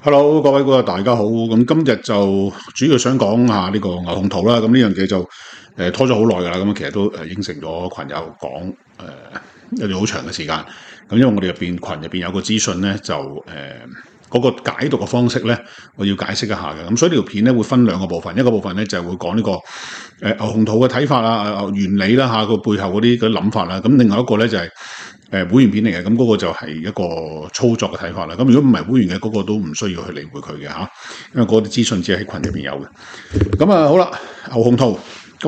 Hello，各位觀眾大家好。咁今日就主要想講下呢個牛熊圖啦。咁呢樣嘢就拖咗好耐噶啦。咁其實都應承咗群友講一段好長嘅時間。咁因為我哋群入邊有個資訊咧，就嗰個解讀嘅方式咧，我要解釋一下嘅。咁所以呢條片咧會分兩個部分，一個部分咧就係會講呢個牛熊圖嘅睇法啦、原理啦嚇，個背後嗰啲諗法啦。咁另外一個咧就係會員片嚟嘅，咁嗰個就係一個操作嘅睇法啦。咁如果唔係會員嘅，嗰個都唔需要去理會佢嘅嚇，因為嗰啲資訊只係喺群入邊有嘅。咁好啦，牛熊圖，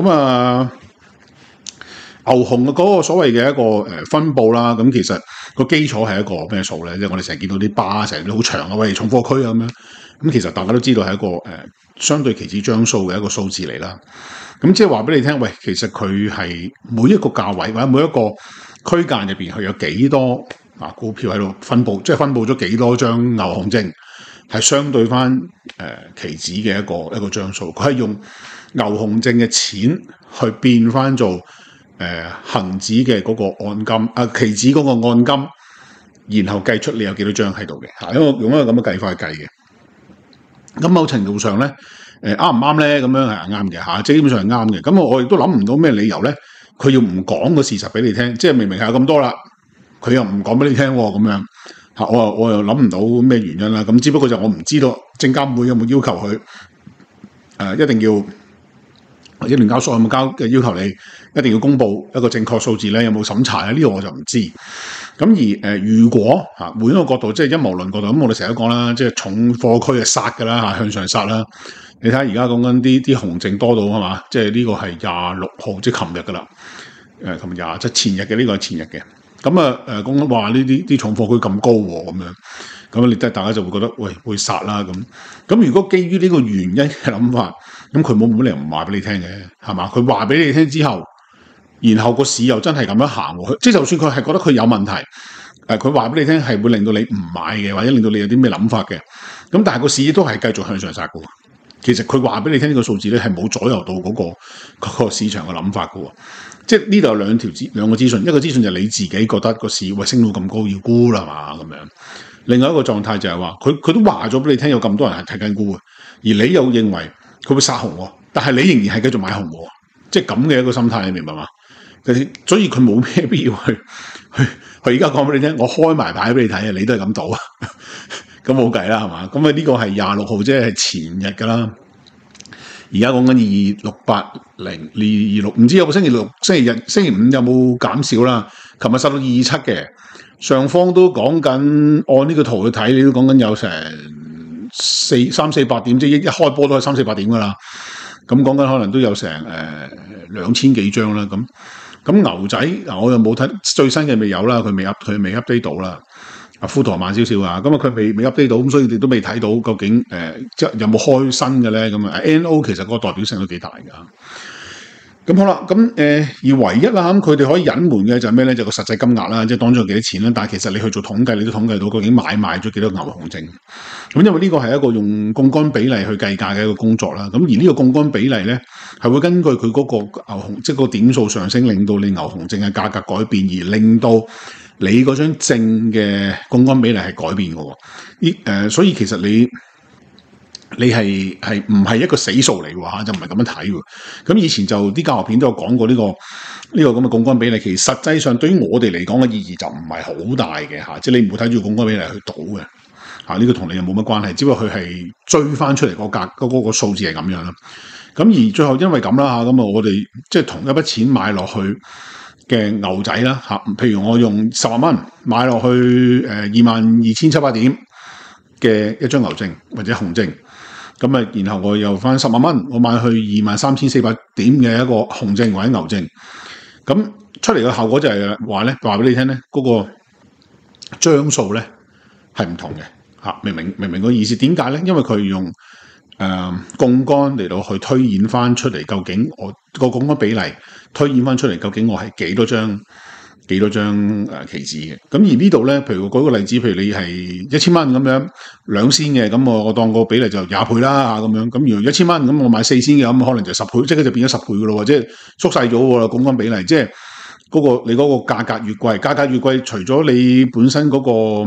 牛熊嘅嗰個所謂嘅一個分佈啦，咁其實個基礎係一個咩數咧？即係我哋成日見到啲巴，成日都好長啊，喂，重貨區啊咁樣。咁其實大家都知道係一個相對期指張數嘅一個數字嚟啦。咁即係話俾你聽，喂，其實佢係每一個價位或者每一個區間入邊，佢有幾多股票喺度分佈，即係分佈咗幾多張牛熊證，係相對翻期指嘅一個張數。佢係用牛熊證嘅錢去變翻做恒指嘅嗰個按金，期指嗰個按金，然後計出你有幾多張喺度嘅嚇，因為用一個咁嘅計法去計嘅。咁某程度上咧，啱唔啱咧？咁樣係啱嘅嚇，基本上係啱嘅。咁我亦都諗唔到咩理由咧，佢要唔講個事實俾你聽，即係明明係有咁多啦，佢又唔講俾你聽喎，咁樣嚇，我又諗唔到咩原因啦。咁只不過就我唔知道證監會有冇要求佢一定要，或者聯交所有冇交嘅要求你一定要公布一個正確數字咧？有冇審查咧？呢個我就唔知。咁而如果換一個角度，即係陰謀論角度，咁我哋成日都講啦，即係重貨區係殺㗎啦嚇，向上殺啦。你睇下而家講緊啲熊證多到係嘛？即係呢個係26號，即係琴日㗎啦。琴日27前日嘅呢個係前日嘅。咁講緊話呢啲重貨區咁高喎，咁樣咁你大家就會覺得喂會殺啦咁。咁如果基於呢個原因嘅諗法，咁佢冇理由唔話俾你聽嘅係嘛？佢話俾你聽之後，然後個市又真係咁樣行喎，即係就算佢係覺得佢有問題，佢話俾你聽係會令到你唔買嘅，或者令到你有啲咩諗法嘅，咁但係個市都係繼續向上殺嘅。其實佢話俾你聽呢個數字咧係冇左右到嗰個市場嘅諗法嘅，即係呢度有兩個資訊，一個資訊就係你自己覺得個市升到咁高要沽啦嘛咁樣，另外一個狀態就係話佢都話咗俾你聽有咁多人係睇緊沽嘅，而你又認為佢會殺紅，但係你仍然係繼續買紅，即係咁嘅一個心態，你明白嘛？所以佢冇咩必要去而家講俾你聽，我開埋牌俾你睇啊，你都係咁賭啊，咁冇計啦係嘛？咁呢個係26號，即係前日噶啦。而家講緊2280226，唔知有冇星期六、星期五有冇減少啦？琴日收到227嘅，上方都講緊按呢個圖去睇，你都講緊有成300-400點，即係一開波都係300-400點噶啦。咁講緊可能都有成2000幾張啦。咁牛仔嗱，我又冇睇最新嘅未有啦，佢未 update 到啦。富途慢少少啊，咁佢未 update 到，咁所以你都未睇到究竟即係有冇開新嘅咧？咁NO 其實嗰個代表性都幾大㗎。咁好啦，咁而唯一啦，咁佢哋可以隱瞞嘅就係咩咧？就個實際金額啦，即係當中有幾多錢啦。但係其實你去做統計，你都統計到究竟買賣咗幾多牛熊證。咁因為呢個係一個用槓桿比例去計價嘅一個工作啦。咁而呢個槓桿比例咧，係會根據佢嗰個牛熊，即係個點數上升，令到你牛熊證嘅價格改變，而令到你嗰張證嘅槓桿比例係改變嘅。所以其實你係唔係一個死數嚟喎嚇，就唔係咁樣睇喎。咁以前就啲教學片都有講過呢個咁嘅槓桿比例，其實實際上對於我哋嚟講嘅意義就唔係好大嘅嚇，即係你唔會睇住槓桿比例去賭嘅嚇，呢個同你又冇乜關係，只不過佢係追翻出嚟嗰個數字係咁樣啦。咁而最後因為咁啦嚇，咁我哋即係同一筆錢買落去嘅牛仔啦嚇，譬如我用10萬蚊買落去22,700點嘅一張牛證或者熊證。咁然後我又翻10萬蚊，我買去23,400點嘅一個熊證或者牛證，咁出嚟嘅效果就係話俾你聽咧，嗰個張數咧係唔同嘅嚇，明唔明個意思？點解咧？因為佢用槓桿嚟到去推演翻出嚟，究竟我個槓桿比例推演翻出嚟，究竟我係幾多張期指嘅。咁而呢度咧，譬如我舉個例子，譬如你係1000蚊咁樣2仙嘅，咁我當個比例就20倍啦咁樣。咁如果1000蚊咁我買4仙嘅，咁可能就10倍，即係就變咗10倍噶咯，即係縮細咗喎槓桿比例。即係你嗰個價格越貴，除咗你本身嗰個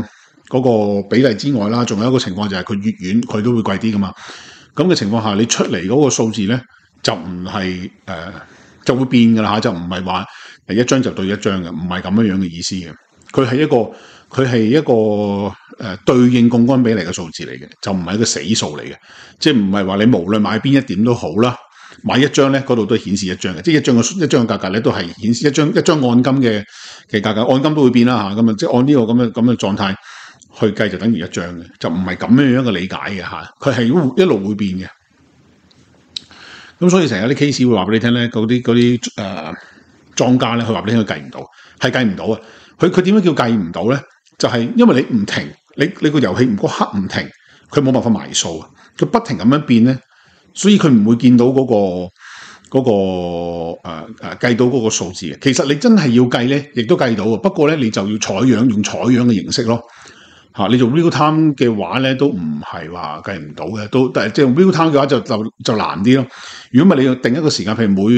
嗰個比例之外啦，仲有一個情況就係佢越遠佢都會貴啲噶嘛。咁嘅情況下，你出嚟嗰個數字咧就唔係就會變噶啦嚇，就唔係話一張就對一張嘅，唔係咁樣嘅意思嘅。佢係一個對應槓桿比例嘅數字嚟嘅，就唔係一個死數嚟嘅，即係唔係話你無論買邊一點都好啦，買一張咧嗰度都顯示一張嘅，即係一張嘅價格咧都係顯示一張按金嘅價格，按金都會變啦嚇，咁啊即係按呢個咁嘅狀態去計就等於一張嘅，就唔係咁樣嘅理解嘅嚇，佢係一路會變嘅。咁所以成日啲 case 會話俾你聽咧，嗰啲莊家咧，佢話俾你聽佢計唔到，係計唔到啊！佢點樣叫計唔到咧？就係因為你唔停，你個遊戲嗰刻唔停，佢冇辦法埋數啊！佢不停咁樣變咧，所以佢唔會見到嗰個計到嗰個數字嘅。其實你真係要計咧，亦都計到啊！不過咧，你就要用採樣嘅形式咯。嚇，你做 real time 嘅話咧，都唔係話計唔到嘅，但係即係 real time 嘅話就難啲咯。如果唔係你要定一個時間，譬如每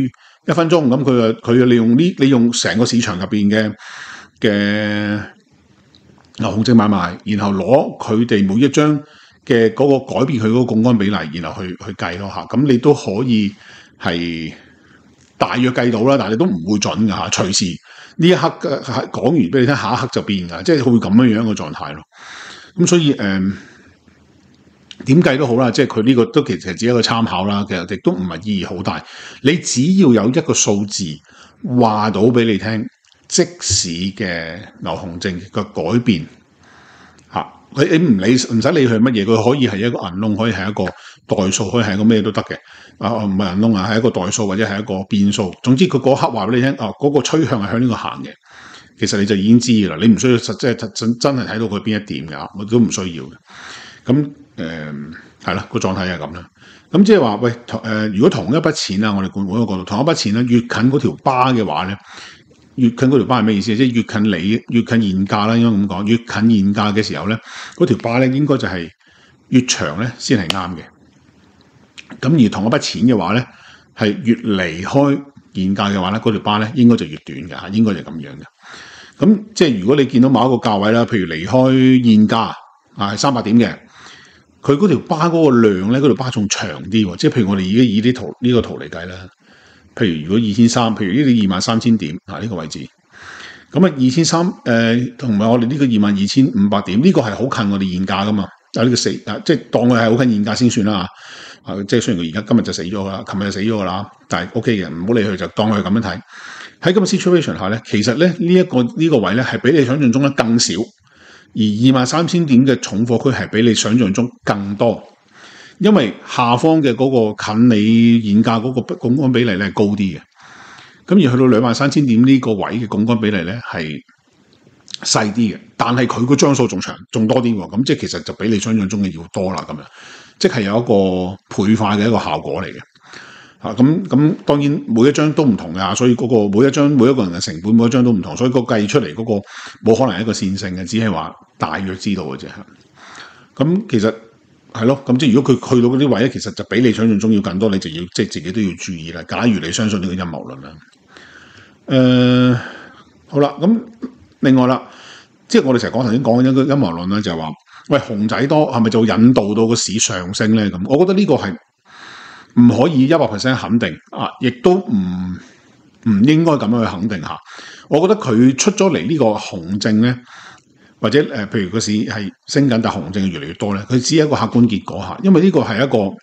1分鐘咁，佢利用成個市場入邊嘅牛熊證買賣，然後攞佢哋每一張嘅嗰個改變佢嗰個槓桿比例，然後去計咯嚇。咁你都可以係大約計到啦，但係你都唔會準㗎嚇，隨時。呢一刻講完俾你聽，下一刻就變㗎，即係會咁樣嘅狀態咯。咁所以點計都好啦，即係佢呢個都其實只係一個參考啦，其實亦都唔係意義好大。你只要有一個數字話到俾你聽，即使嘅牛熊證嘅改變嚇，你唔使理佢係乜嘢，佢可以係一個銀窿，可以係一個代數，可以係一個咩都得嘅。唔係銀窿啊，係一個代數或者係一個變數。總之佢嗰刻話俾你聽，嗰個趨向係向呢個行嘅，其實你就已經知㗎啦。你唔需要真係睇到佢邊一點㗎，我都唔需要嘅。咁係啦，個狀態係咁啦。咁即係話喂，如果同一筆錢啊，我哋換一個角度，同一筆錢咧，越近嗰條巴嘅話咧，越近嗰條巴係咩意思？即係越近現價啦，應該咁講。越近現價嘅時候咧，嗰條巴咧應該就係越長咧先係啱嘅。咁而同一筆錢嘅話咧，係越離開現價嘅話咧，嗰條巴咧應該就越短嘅嚇，應該就咁樣嘅。咁即係如果你見到某一個價位啦，譬如離開現價係300點嘅，佢嗰條巴嗰個量咧，嗰條巴仲長啲喎。即係譬如我哋而家以呢個圖嚟計啦，譬如如果2300，譬如呢啲23,000點呢個位置，咁啊2300同埋我哋呢個22,500點，呢個係好近我哋現價噶嘛。呢個即係當佢係好近現價先算啦。即係雖然佢而家今日就死咗啦，琴日就死咗噶啦，但係 OK 嘅，唔好理佢，就當佢咁樣睇。喺咁嘅 situation 下咧，其實咧呢個位咧係比你想象中咧更少，而23,000點嘅重貨區係比你想象中更多，因為下方嘅嗰個近你現價嗰個槓桿比例咧係高啲嘅，咁而去到23,000點呢個位嘅槓桿比例咧係細啲嘅，但係佢個張數仲多啲喎，咁即係其實就比你想象中嘅要多啦，咁樣。即係有一個倍化嘅一個效果嚟嘅，咁當然每一張都唔同嘅，所以嗰個每一個人嘅成本每一張都唔同，所以個計出嚟嗰個冇可能係一個線性嘅，只係話大約知道嘅啫。咁其實係咯，咁即係如果佢去到嗰啲位咧，其實就比你想象中要更多，你就要即係自己都要注意啦。假如你相信呢個陰謀論啦，好啦，咁另外啦，即係我哋成日頭先講嘅一個陰謀論咧，就係話。喂，熊仔多係咪就引導到個市上升咧？咁我覺得呢個係唔可以100% 肯定啊，亦都唔應該咁樣去肯定下。我覺得佢出咗嚟呢個熊證咧，或者譬如個市係升緊，但熊證越嚟越多咧，佢只係一個客觀結果嚇。因為呢個係一個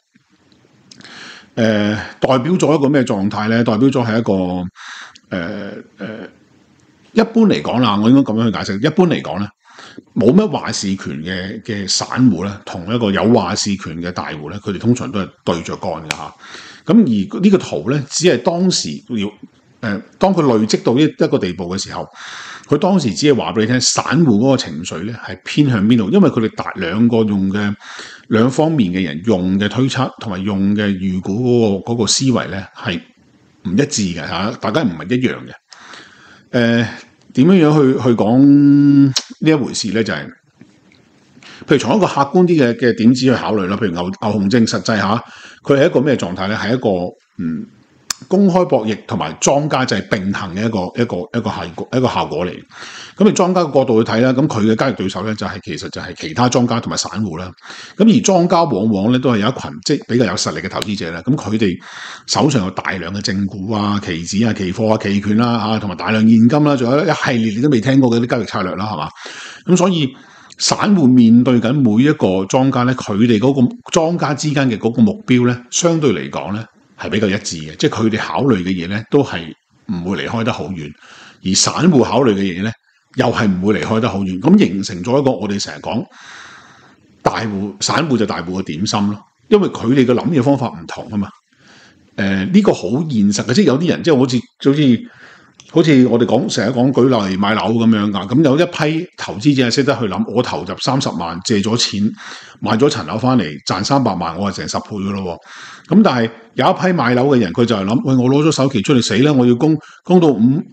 代表咗一個咩狀態咧？代表咗係一個一般嚟講啦，我應該咁樣去解釋。一般嚟講咧。冇乜話事權嘅散戶咧，同一個有話事權嘅大戶咧，佢哋通常都係對着幹嘅嚇。咁而呢個圖咧，只係當時當佢累積到一個地步嘅時候，佢當時只係話俾你聽，散戶嗰個情緒咧係偏向邊度？因為佢哋兩方面嘅人用嘅推測同埋用嘅預估嗰個思維咧係唔一致嘅嚇，大家唔係一樣嘅。點樣去講呢一回事咧？就係、譬如從一個客觀啲嘅點子去考慮啦。譬如牛熊證實際下，佢係一個咩狀態咧？係一個公開博弈同埋莊家制並行嘅一個效果嚟。咁你莊家嘅角度去睇啦，咁佢嘅交易對手咧其實就係其他莊家同埋散戶啦。咁而莊家往往咧都係有一群即係比較有實力嘅投資者咧，咁佢哋手上有大量嘅正股啊、期指啊、期貨啊、期權啦嚇，同埋大量現金啦，仲有一系列你都未聽過嘅啲交易策略啦，係嘛？咁所以散戶面對緊每一個莊家咧，佢哋嗰個莊家之間嘅嗰個目標咧，相對嚟講咧係比較一致嘅，即係佢哋考慮嘅嘢咧都係唔會離開得好遠，而散戶考慮嘅嘢咧，又係唔會離開得好遠，咁形成咗一個我哋成日講散戶就大戶嘅點心咯，因為佢哋嘅諗嘢方法唔同啊嘛。呢個好現實嘅，即係有啲人即係好似我哋成日講舉例買樓咁樣噶，咁有一批投資者係識得去諗，我投入30萬借咗錢買咗層樓翻嚟賺300萬，我係成10倍噶咯。咁但係有一批買樓嘅人，佢就係諗，喂，我攞咗首期出嚟死啦，我要供到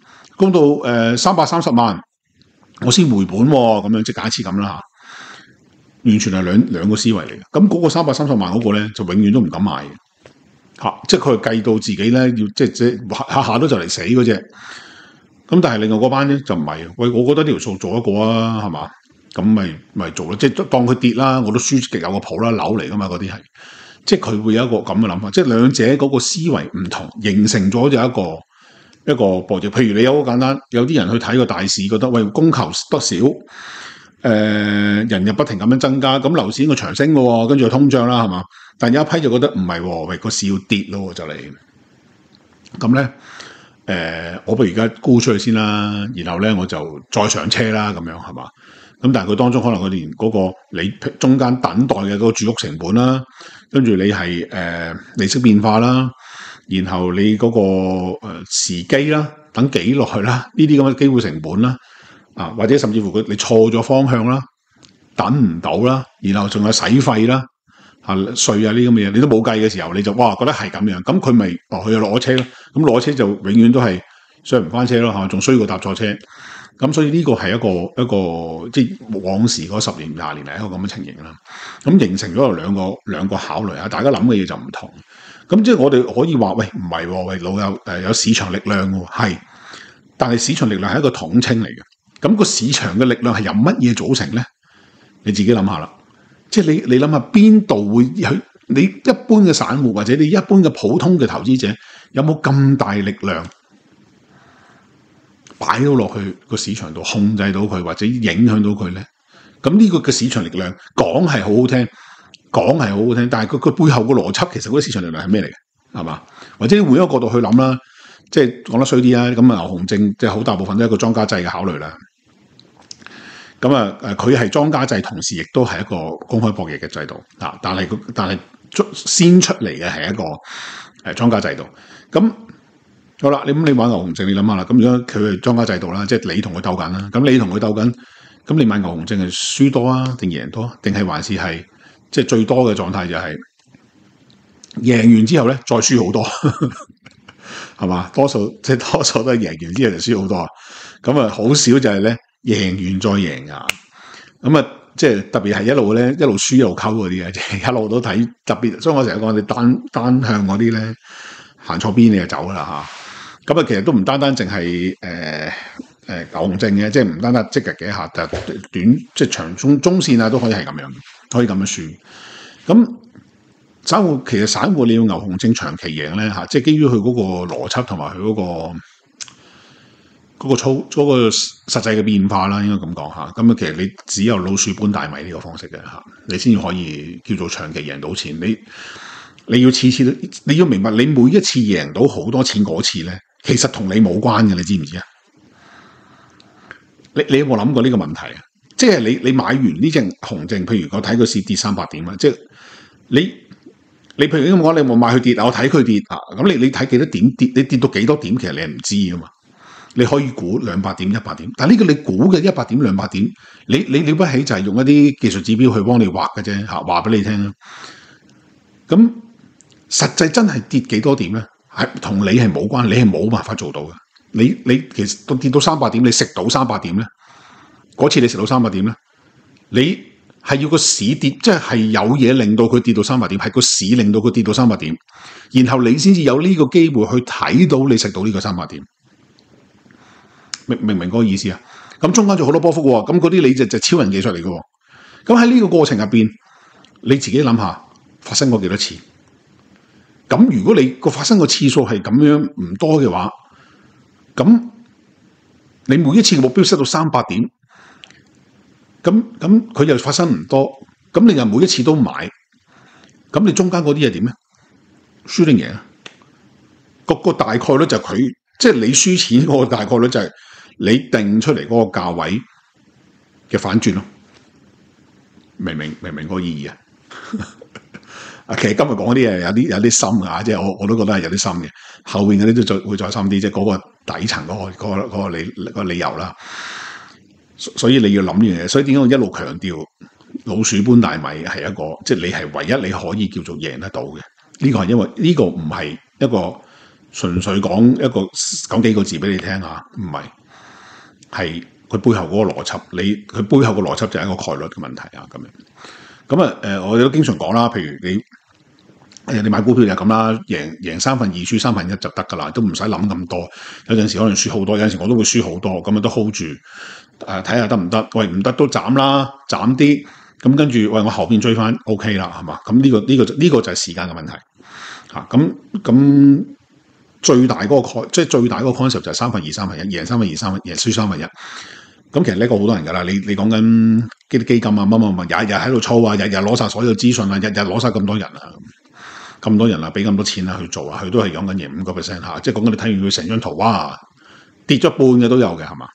330萬。我先回本咁樣，即係假設咁啦嚇，完全係兩個思維嚟嘅。咁嗰個330萬嗰個咧，就永遠都唔敢買嘅嚇，即係佢係計到自己咧要即下下都就嚟死嗰隻。咁但係另外嗰班咧就唔係，喂，我覺得呢條數做一個啊，係嘛？咁咪做咯，即係當佢跌啦，我都輸極有個譜啦，樓嚟噶嘛嗰啲係，即係佢會有一個咁嘅諗法，即係兩者嗰個思維唔同，形成咗就一個博弈。譬如你有好簡單，有啲人去睇個大市，覺得喂，供求得少，人又不停咁樣增加，咁樓市個長升嘅，跟住又通脹啦，係嘛？但有一批就覺得唔係，喂，個市要跌咯就嚟。咁咧，我不如而家沽出去先啦，然後咧我就再上車啦，咁樣係嘛？咁但係佢當中可能佢連嗰個你中間等待嘅嗰個住屋成本啦，跟住你係利息變化啦。然後你嗰個時機啦，等幾耐啦，呢啲咁嘅機會成本啦，或者甚至乎你錯咗方向啦，等唔到啦，然後仲有使費啦，稅啊呢啲咁嘅嘢，你都冇計嘅時候，你就哇覺得係咁樣，咁佢咪去攞車咯，咁攞車就永遠都係上唔翻車咯嚇，仲衰過搭錯車，咁所以呢個係一個即係往時嗰10年20年嚟一個咁嘅情形啦，咁形成咗兩個考慮啊，大家諗嘅嘢就唔同。咁即係我哋可以話，喂，唔係喎，喂，老友有市場力量喎，係，但係市場力量係一個統稱嚟嘅。咁個市場嘅力量係由乜嘢組成咧？你自己諗下啦。即係你諗下邊度會去？你一般嘅散戶或者你一般嘅普通嘅投資者，有冇咁大力量擺到落去個市場度，控制到佢或者影響到佢咧？咁呢個嘅市場力量講係好好聽。講係好好聽，但係佢背後個邏輯其實嗰啲市場力量係咩嚟嘅？係嘛？或者換一個角度去諗啦，即係講得衰啲啊，咁牛熊證即係好大部分都係一個莊家制嘅考慮啦。咁佢係莊家制，同時亦都係一個公開博弈嘅制度啊。但係先出嚟嘅係一個莊家制度。咁好啦，你玩牛熊證，你諗下啦。咁如果佢係莊家制度啦，即係你同佢鬥緊啦。咁你同佢鬥緊，咁你買牛熊證係輸多啊，定贏多，定係還是係？即係最多嘅狀態就係贏完之後咧，再輸好多，係嘛？多數都係贏完之後就輸好多，咁啊好少就係咧贏完再贏啊！咁啊，即係特別係一路輸一路溝嗰啲啊，即係一路都睇特別。所以我成日講你單向嗰啲咧，行錯邊你就走啦嚇。咁啊，其實都唔單單淨係牛熊證嘅，即係唔單單即日嘅一下，就短即係長中線啊，都可以係咁樣。可以咁樣算，咁其實散戶你要牛熊證長期贏咧嚇，即係基於佢嗰個邏輯同埋佢嗰個實際嘅變化啦，應該咁講嚇。咁啊，其實你只有老鼠搬大米呢個方式嘅嚇，你先至可以叫做長期贏到錢。你要次次都你要明白，你每一次贏到好多錢嗰次咧，其實同你冇關嘅，你知唔知啊？你有冇諗過呢個問題啊？即係你買完呢隻熊證，譬如我睇個市跌300點啊，即係你譬如咁講，你冇買佢跌，我睇佢跌啊，咁你睇幾多點跌，你跌到幾多點，其實你係唔知噶嘛。你可以估200點、100點，但係呢個你估嘅100點、200點，你了不起就係用一啲技術指標去幫你畫嘅啫嚇，話俾你聽啦。咁實際真係跌幾多點咧？係同你係冇關，你係冇辦法做到嘅。你其實跌到300點，你食到300點咧？嗰次你食到300點咧，你係要個市跌，即係有嘢令到佢跌到300點，係個市令到佢跌到300點，然後你先至有呢個機會去睇到你食到呢個300點，明唔明嗰個意思啊？咁中間仲好多波幅喎，咁嗰啲你就超人技術嚟嘅喎。咁喺呢個過程入邊，你自己諗下發生過幾多次？咁如果你個發生個次數係咁樣唔多嘅話，咁你每一次嘅目標 set 到300點，咁佢又發生唔多，咁你又每一次都買，咁你中間嗰啲係點咧？輸定贏啊？個大概率就係佢，即係你輸錢嗰個大概率就係你定出嚟嗰個價位嘅反轉咯。明唔明嗰個意義啊？其實今日講嗰啲嘢有啲深㗎，即係我都覺得係有啲深嘅。後面嗰啲都會再深啲，即係嗰個底層嗰個理由啦。所以你要諗呢樣嘢。所以點解我一路強調老鼠搬大米係一個，即係你係唯一你可以叫做贏得到嘅。呢個係因為呢個唔係一個純粹講幾個字俾你聽下，唔係，係佢背後嗰個邏輯。佢背後個邏輯就係一個概率嘅問題啊，咁樣。咁我哋都經常講啦，譬如你買股票就咁啦，贏2/3，輸1/3就得噶啦，都唔使諗咁多。有陣時可能輸好多，有陣時我都會輸好多，咁都 hold 住，睇下得唔得？喂，唔得都斬啦，斬啲，咁跟住喂我後邊追翻 OK 啦，係嘛？咁呢個就係時間嘅問題嚇。咁最大嗰個即係最大嗰個 concept 就係1/3、1/3，贏1/3、2/3，贏輸1/3。咁其實呢個好多人㗎啦，你講緊啲基金啊，乜日日喺度操啊，日日攞晒所有資訊啊，日日攞晒咁多人啊，咁多人啊，俾咁多錢啊去做啊，佢都係講緊贏5%嚇，即係講緊你睇完佢成張圖，哇，跌咗半嘅都有嘅，係嘛？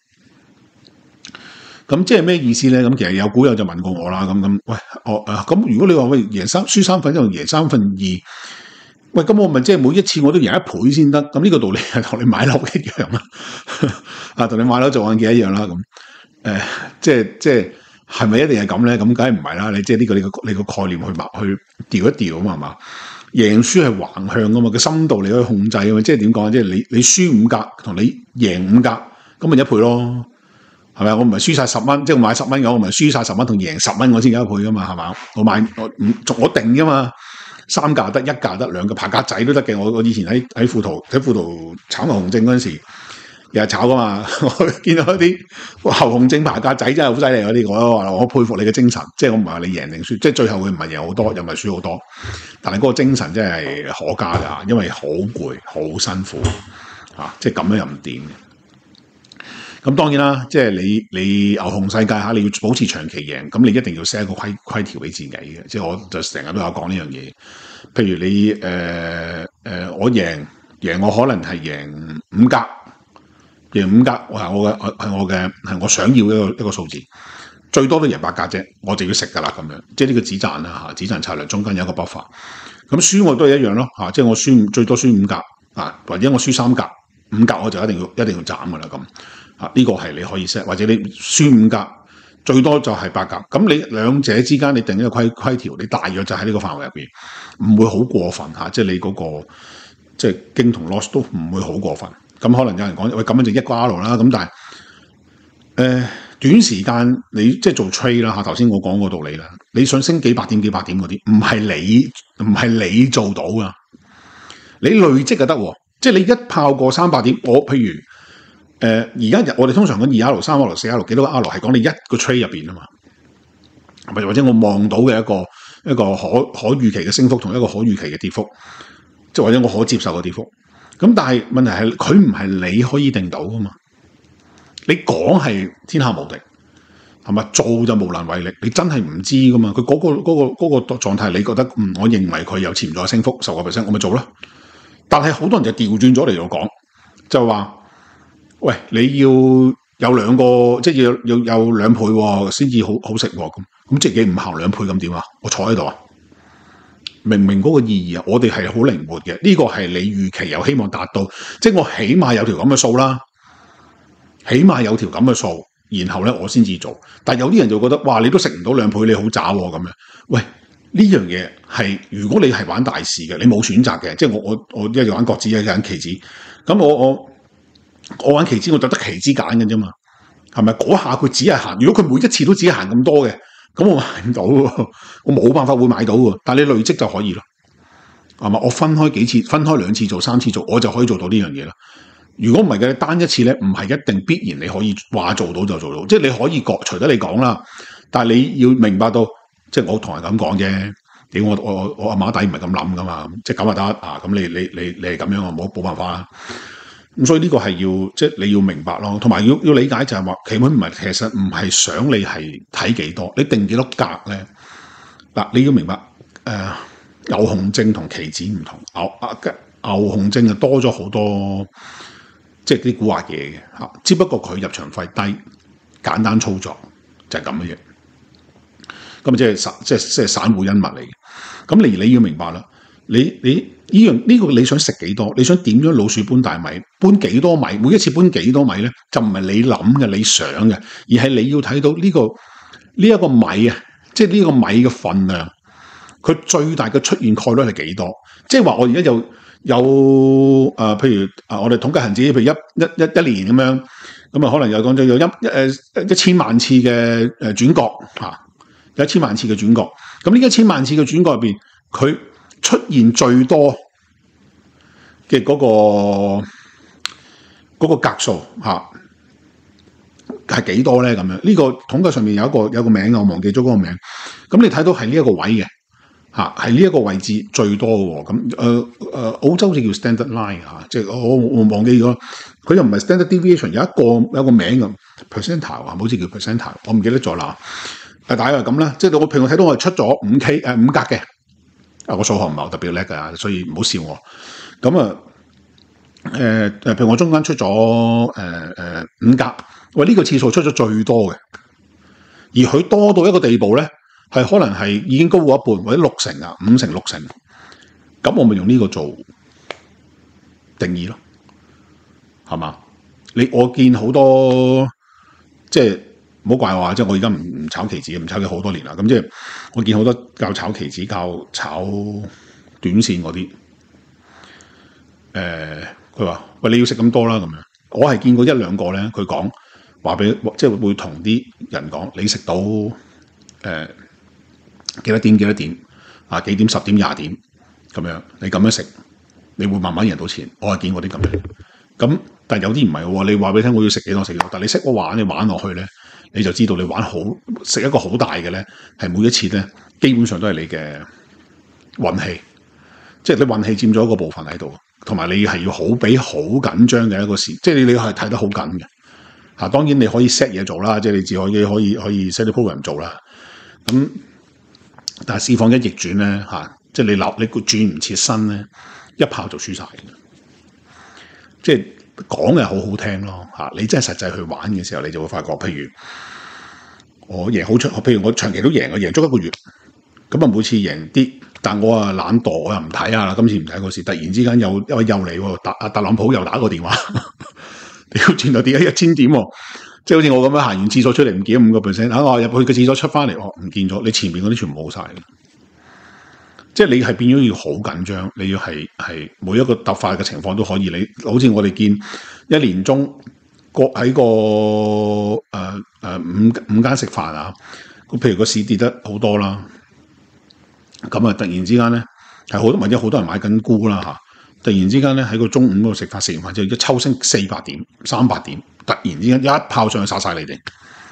咁即係咩意思咧？咁其實有股友就問過我啦，咁喂，咁如果你話喂輸3分，又贏2/3，喂，咁我咪即係每一次我都贏1倍先得？咁呢個道理係同你買樓一樣啦，啊，同你買樓做按揭一樣啦，咁。即係咪一定係咁咧？咁梗係唔係啦！你即係呢個你個概念去調一調啊嘛，係嘛？贏輸係橫向噶嘛，個深度你可以控制啊嘛。即係點講？即係你輸5格同你贏5格，咁咪1倍咯，係咪？我唔係輸晒10蚊，即係我買10蚊嘅，我唔係輸晒10蚊同贏10蚊，我先有1倍噶嘛，係嘛？我定噶嘛，3格得，1格得，2個牌格仔都得嘅。我以前喺富途炒牛熊證嗰陣時。日日炒噶嘛，我見到一啲牛熊證牌價仔真係好犀利嗰啲，我佩服你嘅精神。即係我唔係話你贏定輸，即係最後佢唔係贏好多，又唔係輸好多，但係嗰個精神真係可嘉噶，因為好攰、好辛苦啊！即係咁樣又唔掂嘅。咁當然啦，即係你牛熊世界下，你要保持長期贏，咁你一定要 set 一個規條俾自己嘅。即係我就成日都有講呢樣嘢。譬如你我贏我可能係贏5格。贏5格，係我想要一個數字，最多都贏8格啫，我就要食噶啦咁樣，即係呢個止賺啦嚇，止賺策略中間有一個 buffer。咁輸我都係一樣咯嚇，即係我最多輸5格啊，或者我輸3格，5格我就一定要斬噶啦咁啊，呢個係你可以 set，或者你輸5格，最多就係8格。咁你兩者之間你定一個規條，你大約就喺呢個範圍入邊，唔會好過分嚇，即係你嗰個即係經同 loss 都唔會好過分。咁可能有人講喂，咁樣就1個 R 啦，咁但係短時間你即係做 trade 啦嚇，頭先我講個道理啦，你想升幾百點嗰啲，唔係你做到噶，你累積就得喎，即係你一炮過300點，我譬如而家我哋通常講2R、3R、4R 幾多個 R 係講你一個 trade 入邊啊嘛，或者我望到嘅一個可預期嘅升幅同一個可預期嘅跌幅，即係或者我可接受嘅跌幅。咁但係問題係佢唔係你可以定到噶嘛？你講係天下無敵，係咪？做就無能為力。你真係唔知噶嘛？佢嗰個狀態，你覺得我認為佢有潛在升幅10%，我咪做咯。但係好多人就調轉咗嚟度講，就話喂，你要有2個，即係要有2倍先至好食喎。咁即係5行2倍咁點啊？我坐喺度啊！明明嗰個意義啊，我哋係好靈活嘅，呢個係你預期有希望達到，即係我起碼有條咁嘅數啦，起碼有條咁嘅數，然後咧我先至做。但係有啲人就覺得，哇，你都食唔到2倍，你好渣喎咁樣。喂，呢樣嘢係如果你係玩大市嘅，你冇選擇嘅，即係我一係玩國指，一係玩期指，咁我玩期指，我就得期指揀嘅啫嘛，係咪？嗰下佢只係行，如果佢每一次都只係行咁多嘅。 咁我買唔到喎，我冇辦法會買到喎。但係你累積就可以咯，係嘛？我分開幾次，分開2次做、3次做，我就可以做到呢樣嘢啦。如果唔係嘅，單一次咧，唔係一定必然你可以話做到就做到，即係你可以隨得你講啦。但係你要明白到，即係我同人咁講啫。屌我阿媽底唔係咁諗噶嘛，即係咁就得啊。咁你係咁樣，我冇辦法啦。咁所以呢個係要即係你要明白咯，同埋要理解就係話，其實唔係想你係睇幾多，你定幾多格咧？嗱，你要明白牛熊證同期指唔同，牛熊證就多咗好多，即係啲古惑嘢嘅嚇。只不過佢入場費低，簡單操作就係咁嘅嘢。咁即係散戶恩物嚟嘅。咁你要明白啦，你呢個你想食幾多？你想點樣老鼠搬大米？搬幾多米？每一次搬幾多米咧，就唔係你諗嘅，你想嘅，而係你要睇到呢一個米啊，即係呢個米嘅份量，佢最大嘅出現概率係幾多？即係話我而家有譬如我哋統計恒指，譬如一年咁樣，咁啊可能有講咗有1000萬次嘅轉角嚇，有1000萬次嘅轉角。咁呢1000萬次嘅轉角入邊，佢出現最多嘅嗰個格數嚇係幾多咧？咁樣呢個統計上面有個名，我忘記咗嗰個名。咁你睇到係呢一個位嘅嚇，係呢一個位置最多嘅喎。咁澳洲就叫 standard line 嚇，即係我忘記咗，佢又唔係 standard deviation，有一個名嘅 percentile 好似叫 percentile， 我唔記得咗啦。大概係咁啦，即係我譬如我睇到我係出咗5格嘅，我數學唔係特別叻㗎，所以唔好笑我。咁譬如我中間出咗5格，喂呢個次數出咗最多嘅，而佢多到一個地步咧，係可能係已經高過一半或者60%啊，5成6成，咁我咪用呢個做定義咯，係嘛？我見好多即係。唔好怪我啊！即係我而家唔炒期指，唔炒咗好多年啦。咁即係我見好多教炒期指、教炒短線嗰啲，佢話喂，你要食咁多啦咁樣。我係見過1-2個咧，佢講話俾即係會同啲人講，你食到幾多點啊？幾點10點20點咁樣，你咁樣食，你會慢慢贏到錢。我係見過啲咁樣。咁但係有啲唔係喎，你話俾你聽，我要食幾多食幾多，但係你識我玩，你玩落去咧。你就知道你玩食一個好大嘅咧，係每一次咧，基本上都係你嘅運氣，即係你運氣佔咗一個部分喺度，同埋你係要好緊張嘅一個事，即係你係睇得好緊嘅嚇。當然你可以 set 嘢做啦，即係你自己可以 set 啲 program 做啦。咁但係市況一逆轉咧嚇，即係你轉唔切身咧，一炮就輸晒嘅，即係。講嘅好好聽咯嚇，你真係實際去玩嘅時候，你就會發覺，譬如我贏好出，譬如我長期都贏，我贏足1個月，咁啊每次贏啲，但我啊懶惰，我又唔睇下啦。今次唔睇個事，突然之間又嚟喎，特朗普又打個電話，屌轉頭跌咗1000點喎，即係好似我咁樣行完廁所出嚟唔見咗5%，我入去個廁所出翻嚟，唔見咗，你前面嗰啲全部冇晒。即係你係變咗要好緊張，你要係每一個突發嘅情況都可以。你好似我哋見1年中喺個五間食飯啊，譬如個市跌得好多啦，咁啊突然之間咧係或者好多人買緊沽啦嚇，突然之間咧喺個中午嗰度食完飯之後一抽升400點、300點，突然之間一炮上去殺晒你哋，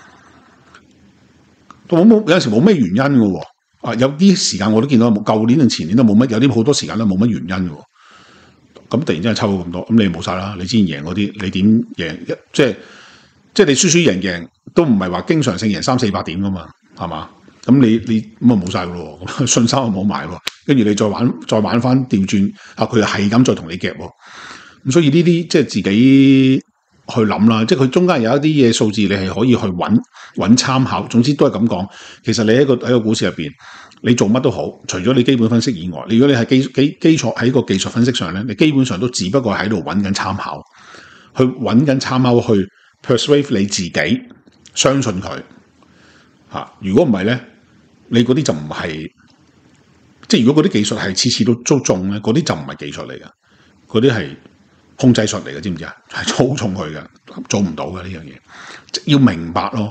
有陣時冇咩原因嘅喎。有啲時間我都見到，舊年定前年都冇乜，有啲好多時間都冇乜原因嘅。咁突然之間抽到咁多，咁你冇晒啦。你之前贏嗰啲，你點贏？即係你輸贏都唔係話經常性贏300-400點噶嘛，係嘛？咁你咁啊冇晒噶咯，信心又冇埋喎。跟住你再玩翻調轉，佢係咁再同你夾喎。咁所以呢啲即係自己去諗啦，即係佢中間有一啲嘢數字，你係可以去揾參考。總之都係咁講，其實你喺個股市入邊，你做乜都好，除咗你基本分析以外，如果你係基礎喺個技術分析上咧，你基本上都只不過喺度揾緊參考，去揾緊參考去 persuade 你自己相信佢嚇。如果唔係咧，你嗰啲就唔係，即係如果嗰啲技術係次次都中咧，嗰啲就唔係技術嚟嘅，嗰啲係控制術嚟嘅，知唔知啊？係操縱佢嘅，做唔到嘅呢樣嘢，要明白咯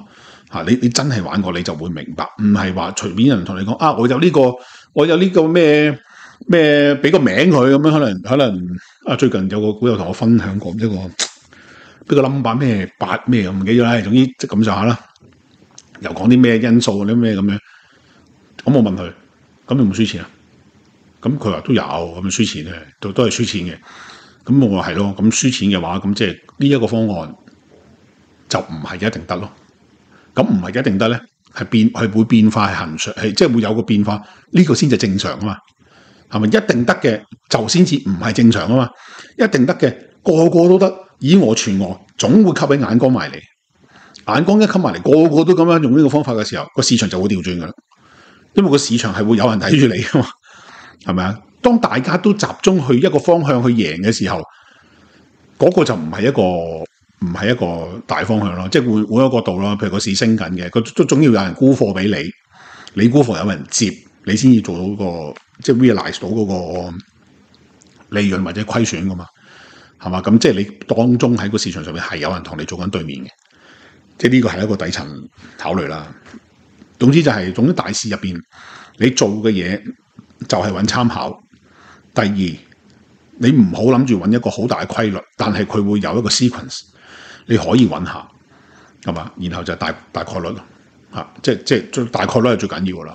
你真係玩過你就會明白，唔係話隨便人同你講啊，我有呢個咩俾個名佢咁樣，可能最近有個股友同我分享過一個 number 咩8咩唔記得啦，總之即咁上下啦，又講啲咩因素啲咩咁樣，咁我問佢，咁有冇輸錢啊？咁佢話都有，咁輸錢嘅，都係輸錢嘅。咁我話係咯，咁輸錢嘅話，咁即係呢一個方案就唔係一定得咯。咁唔係一定得咧，係會變化，係恒常，係即係會有個變化，呢個先至正常啊嘛。係咪一定得嘅就先至唔係正常啊嘛？一定得嘅個個都得，以訛傳訛，總會吸引眼光埋嚟。眼光一吸埋嚟，個個都咁樣用呢個方法嘅時候，個市場就會調轉噶啦。因為個市場係會有人睇住你噶嘛，係咪啊？當大家都集中去一個方向去贏嘅時候，嗰個就唔係一個大方向咯，即係會有個角度咯。譬如個市升緊嘅，都總要有人沽貨俾你，你沽貨有人接，你先至做到個即係 realize 到嗰個利潤或者虧損噶嘛，係嘛？咁即係你當中喺個市場上面係有人同你做緊對面嘅，即係呢個係一個底層考慮啦。總之總之大市入邊你做嘅嘢就係揾參考。第二，你唔好諗住揾一個好大嘅規律，但係佢會有一個 sequence， 你可以揾下，係嘛？然後就大概率咯，即係大概率係最緊要噶啦。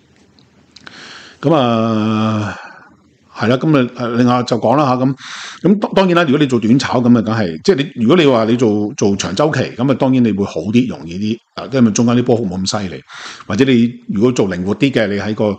咁係啦，咁另外就講啦嚇，咁當然啦，如果你做短炒咁啊，梗係即係你如果你話你做長周期咁啊，當然你會好啲，容易啲因為中間啲波幅冇咁犀利，或者你如果做靈活啲嘅，你喺個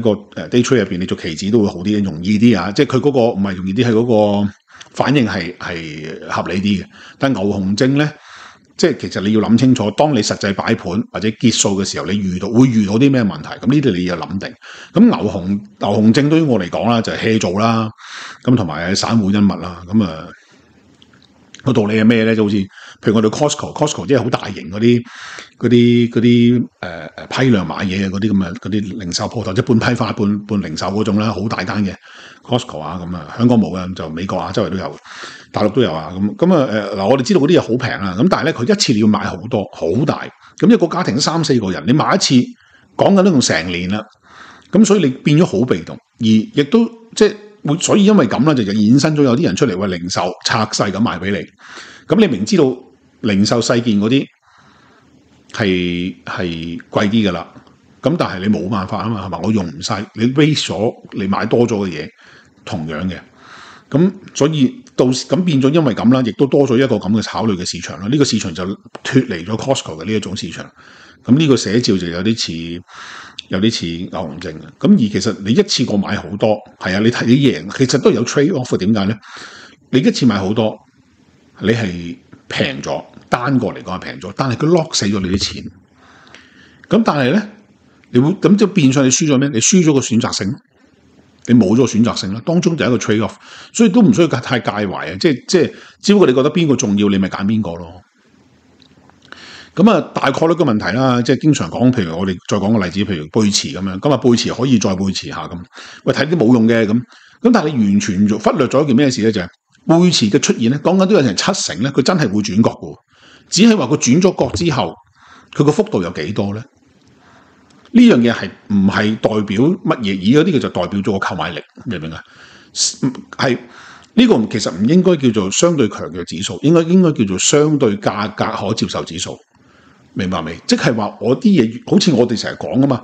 day trade 入邊，你做期指都會好啲，容易啲啊！即係佢嗰個唔係容易啲，係嗰個反應係合理啲嘅。但牛熊證咧，即係其實你要諗清楚，當你實際擺盤或者結數嘅時候，你會遇到啲咩問題？咁呢啲你要諗定。咁牛熊證對於我嚟講啦，就係 hea 做啦，咁同埋散戶因物啦，咁個道理係咩咧？就好似譬如我哋 Costco 即係好大型嗰啲批量買嘢嘅嗰啲咁嘅嗰啲零售鋪頭，即係半批發半零售嗰種啦，好大間嘅 Costco 啊，咁香港冇嘅，就美國啊周圍都有，大陸都有啊，嗱我哋知道嗰啲嘢好平啊，咁但係咧佢一次你要買好多好大，咁一個家庭3-4個人，你買一次講緊都用成年啦，咁所以你變咗好被動，而亦都即係。所以因為咁咧，就衍生咗有啲人出嚟話零售拆細咁賣俾你，咁你明知道零售細件嗰啲係貴啲噶啦，咁但係你冇辦法啊嘛，係嘛？我用唔晒，你 waste 咗你買多咗嘅嘢，同樣嘅，咁所以到咁變咗，因為咁啦，亦都多咗一個咁嘅考慮嘅市場啦。呢個市場就脫離咗 Costco 嘅呢一種市場，咁呢個寫照就有啲似牛熊證嘅，咁而其實你一次過買好多，係啊，你睇你贏，其實都有 trade off 嘅。點解咧？你一次買好多，你係平咗，單個嚟講係平咗，但係佢 lock 死咗你啲錢。咁但係咧，你會咁即係變相你輸咗咩？你輸咗個選擇性，你冇咗個選擇性啦。當中就係一個 trade off，所以都唔需要太介懷啊。即係，只不過你覺得邊個重要，你咪揀邊個咯。咁大概率嘅問題啦，即係經常講，譬如我哋再講個例子，譬如背馳咁樣，咁背馳可以再背馳下咁。喂，睇啲冇用嘅咁，但係你完全忽略咗一件咩事咧？就係背馳嘅出現咧，講緊都有成70%咧，佢真係會轉角嘅，只係話佢轉咗角之後，佢個幅度有幾多咧？呢樣嘢係唔係代表乜嘢？而呢個就代表咗個購買力，明唔明啊？係呢個其實唔應該叫做相對強弱指數，應該叫做相對價格可接受指數。明白未？即係話我啲嘢，好似我哋成日講噶嘛，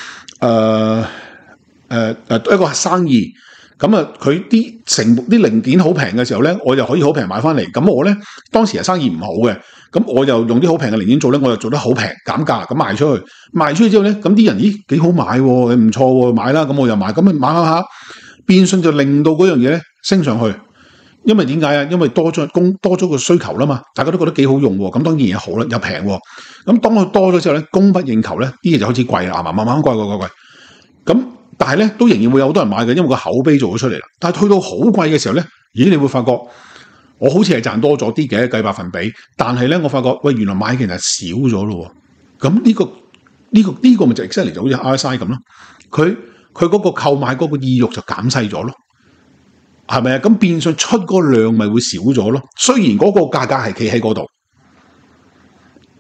一個生意咁佢啲成啲零件好平嘅時候咧，我又可以好平買翻嚟。咁我咧當時係生意唔好嘅，咁我又用啲好平嘅零件做咧，我又做得好平減價咁賣出去。賣出去之後咧，咁啲人幾好買喎，唔錯喎，買啦。咁我又買，咁買下，變相就令到嗰樣嘢咧升上去。因為點解啊？因為多咗個需求啦嘛，大家都覺得幾好用喎，咁當然又好啦，又平喎。咁當佢多咗之後咧，供不應求咧，啲嘢就開始貴啦，慢慢貴。咁但係咧都仍然會有好多人買嘅，因為個口碑做咗出嚟啦。但係去到好貴嘅時候咧，咦？你會發覺我好似係賺多咗啲嘅，計百分比，但係咧我發覺喂，原來買嘅人係少咗咯。咁呢個咪就 exactly 就好似 RSI 咁咯，佢嗰個購買嗰個意欲就減細咗咯。係咪啊？咁變相出個量咪會少咗咯？雖然嗰個價格係企喺嗰度，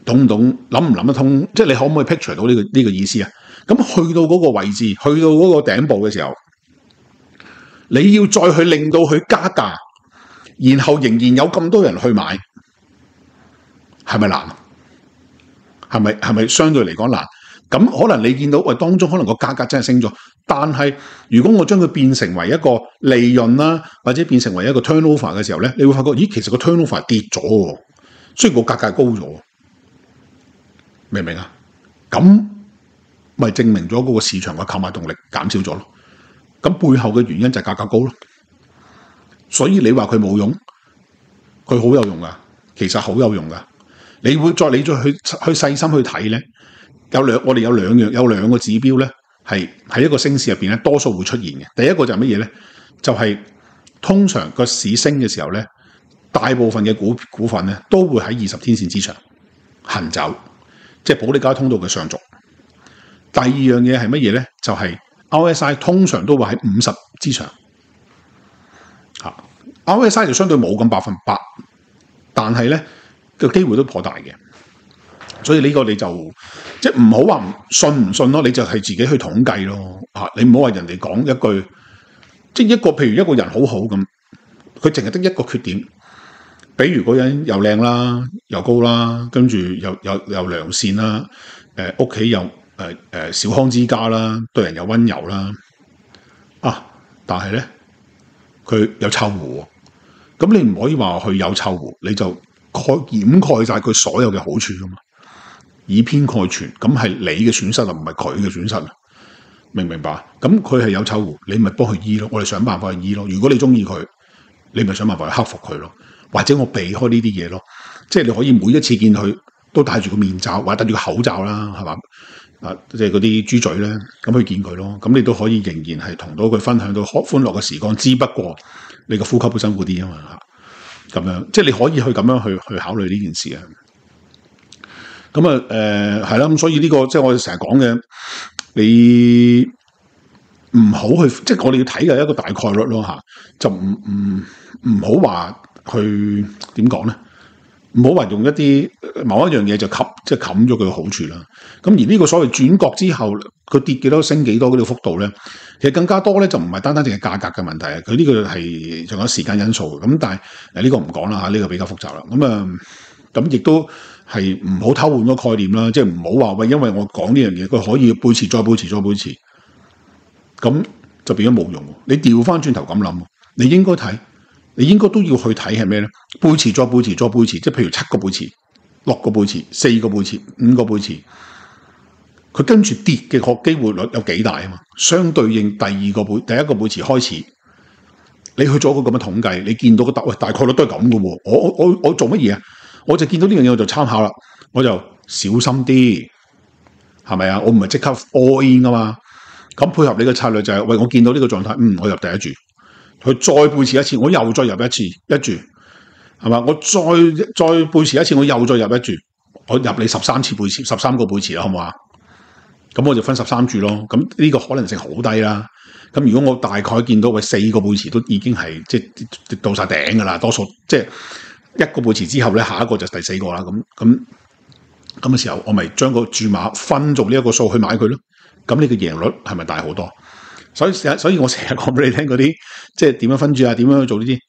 懂唔懂？諗唔諗得通？即係你可唔可以 picture 到呢個意思啊？咁去到嗰個位置，去到嗰個頂部嘅時候，你要再去令到佢加價，然後仍然有咁多人去買，係咪難？係咪相對嚟講難？咁可能你見到喂當中可能個價格真係升咗，但係如果我將佢變成為一個利潤啦，或者變成為一個 turnover 嘅時候咧，你會發覺咦，其實個 turnover 跌咗喎，雖然個價格高咗，明唔明啊？咁咪證明咗嗰個市場嘅購買動力減少咗咯。咁背後嘅原因就係價格高咯。所以你話佢冇用，佢好有用噶，其實好有用噶。你再去細心去睇咧。我哋有兩個指標咧，係喺一個升市入邊咧，多數會出現嘅。第一個就係乜嘢咧？就係通常個市升嘅時候咧，大部分嘅股份咧都會喺20天線之上行走，即係保利加通道嘅上軸。第二樣嘢係乜嘢咧？就係 RSI 通常都會喺50之上。RSI 就相對冇咁100%，但係咧個機會都頗大嘅。所以呢個你就即係唔好話信唔信咯，你就係自己去統計咯。你唔好話人哋講一句，即係譬如一個人好好咁，佢淨係得一個缺點，比如嗰人又靚啦，又高啦，跟住又良善啦，屋企又小康之家啦，對人又溫柔啦，但係咧佢有臭狐，咁你唔可以話佢有臭狐，你就掩蓋晒佢所有嘅好處噶嘛。以偏概全，咁係你嘅損失啊，唔係佢嘅損失啊，明唔明白？咁佢係有臭狐，你咪幫佢醫咯，我哋想辦法去醫咯。如果你中意佢，你咪想辦法去克服佢咯，或者我避開呢啲嘢咯。即係你可以每一次見佢都戴住個面罩或者戴住個口罩啦，係嘛？即係嗰啲豬嘴咧，咁去見佢咯。咁你都可以仍然係同到佢分享到歡樂嘅時光，只不過你個呼吸會辛苦啲啊嘛。咁樣即係你可以去咁樣去考慮呢件事啊。咁係啦，咁所以呢個即係我哋成日講嘅，你唔好去，即係我哋要睇嘅一個大概率咯嚇，就唔好話去點講咧，唔好話用一啲某一樣嘢就即係冚咗佢嘅好處啦。咁而呢個所謂轉角之後，佢跌幾多升幾多嗰個幅度咧，其實更加多咧就唔係單單淨係價格嘅問題，佢呢個係仲有時間因素嘅。咁但係呢個唔講啦嚇，呢個比較複雜啦。咁亦都係唔好偷換個概念啦，即係唔好話喂，因為我講呢樣嘢，佢可以背馳再背馳再背馳，咁就變咗冇用。你調翻轉頭咁諗，你應該睇，你應該都要去睇係咩咧？背馳再背馳再背馳，即係譬如7個背馳、6個背馳、4個背馳、5個背馳，佢跟住跌嘅機會率有幾大啊嘛？相對應第一個背馳開始，你去做一個咁嘅統計，你見到個大概率都係咁嘅喎。我做乜嘢啊？我就見到呢樣嘢，我就參考啦，我就小心啲，係咪啊？我唔係即刻 all in 噶嘛。咁配合你嘅策略就係，喂，我見到呢個狀態，我入第一注，佢再背馳一次，我又再入一注，係嘛？我再背馳一次，我又再入一注，我入你13次背馳，13個背馳啦，好唔好啊？咁我就分13注咯。咁呢個可能性好低啦。咁如果我大概見到4個背馳都已經係即係到晒頂噶啦，多數即係。一個背馳之後咧，下一個就第4個啦。咁嘅時候，我咪將個注碼分做呢一個數去買佢咯。咁你嘅贏率係咪大好多？所以我成日講俾你聽嗰啲，即係點樣分注啊，點樣去做呢啲？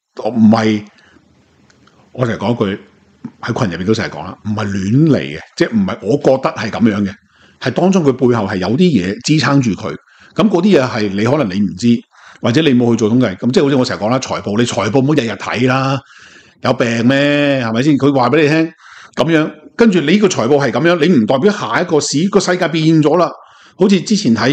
我成日講一句喺群入邊都成日講啦，唔係亂嚟嘅，即係唔係我覺得係咁樣嘅，係當中佢背後係有啲嘢支撐住佢。咁嗰啲嘢係你可能你唔知，或者你冇去做統計。咁即係好似我成日講啦，財報你財報唔好日日睇啦。有病咩？係咪先？佢話俾你聽咁樣，跟住你呢個財報係咁樣，你唔代表下一個個世界變咗啦。好似之前睇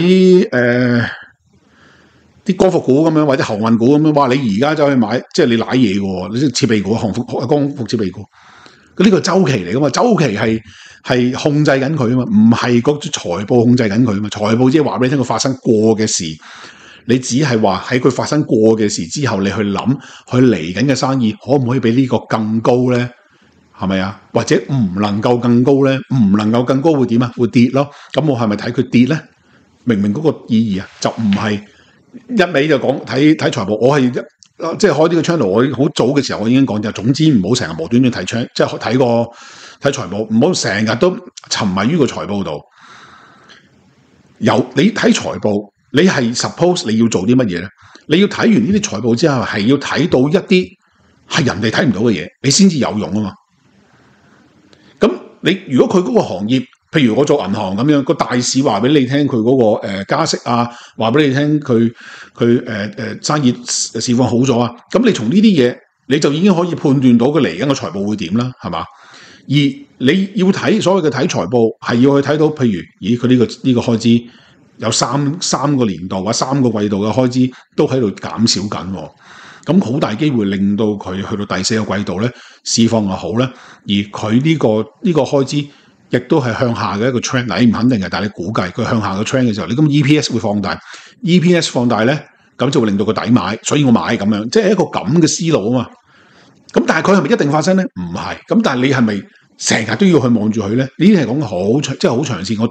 啲光伏股咁樣，或者航運股咁樣，話你而家走去買，即係你瀨嘢嘅，你啲設備股、光伏設備股，呢個周期嚟噶嘛？周期係控制緊佢啊嘛，唔係個財報控制緊佢啊嘛。財報即係話俾你聽，佢發生過嘅事。你只係話喺佢發生過嘅事之後，你去諗佢嚟緊嘅生意可唔可以比呢個更高咧？係咪啊？或者唔能夠更高咧？唔能夠更高會點啊？會跌咯。咁我係咪睇佢跌咧？明明嗰個意義啊，就唔係一味就講睇財報。我係即係開呢個 channel，我好早嘅時候我已經講就，總之唔好成日無端端睇即係睇財報，唔好成日都沉迷於個財報度。你睇財報，你係 suppose 你要做啲乜嘢咧？你要睇完呢啲財報之後，係要睇到一啲係人哋睇唔到嘅嘢，你先至有用啊嘛。咁你如果佢嗰個行業，譬如我做銀行咁樣，個大市話俾你聽佢嗰個加息啊，話俾你聽佢生意市況好咗啊，咁你從呢啲嘢你就已經可以判斷到佢嚟緊個財報會點啦，係嘛？而你要睇所謂嘅睇財報，係要去睇到，譬如咦佢呢個開支有三個年度或者3個季度嘅開支都喺度減少緊，咁好大機會令到佢去到第4個季度咧市況又好咧，而佢呢個開支亦都係向下嘅一個 trend， 你唔肯定嘅，但係你估計佢向下嘅 trend 嘅時候，你咁 EPS 會放大 ，EPS 放大咧，咁就會令到佢抵買，所以我買咁樣，即係一個咁嘅思路啊嘛。咁但係佢係咪一定發生咧？唔係。咁但係你係咪成日都要去望住佢咧？呢啲係講好長，即係好長線。我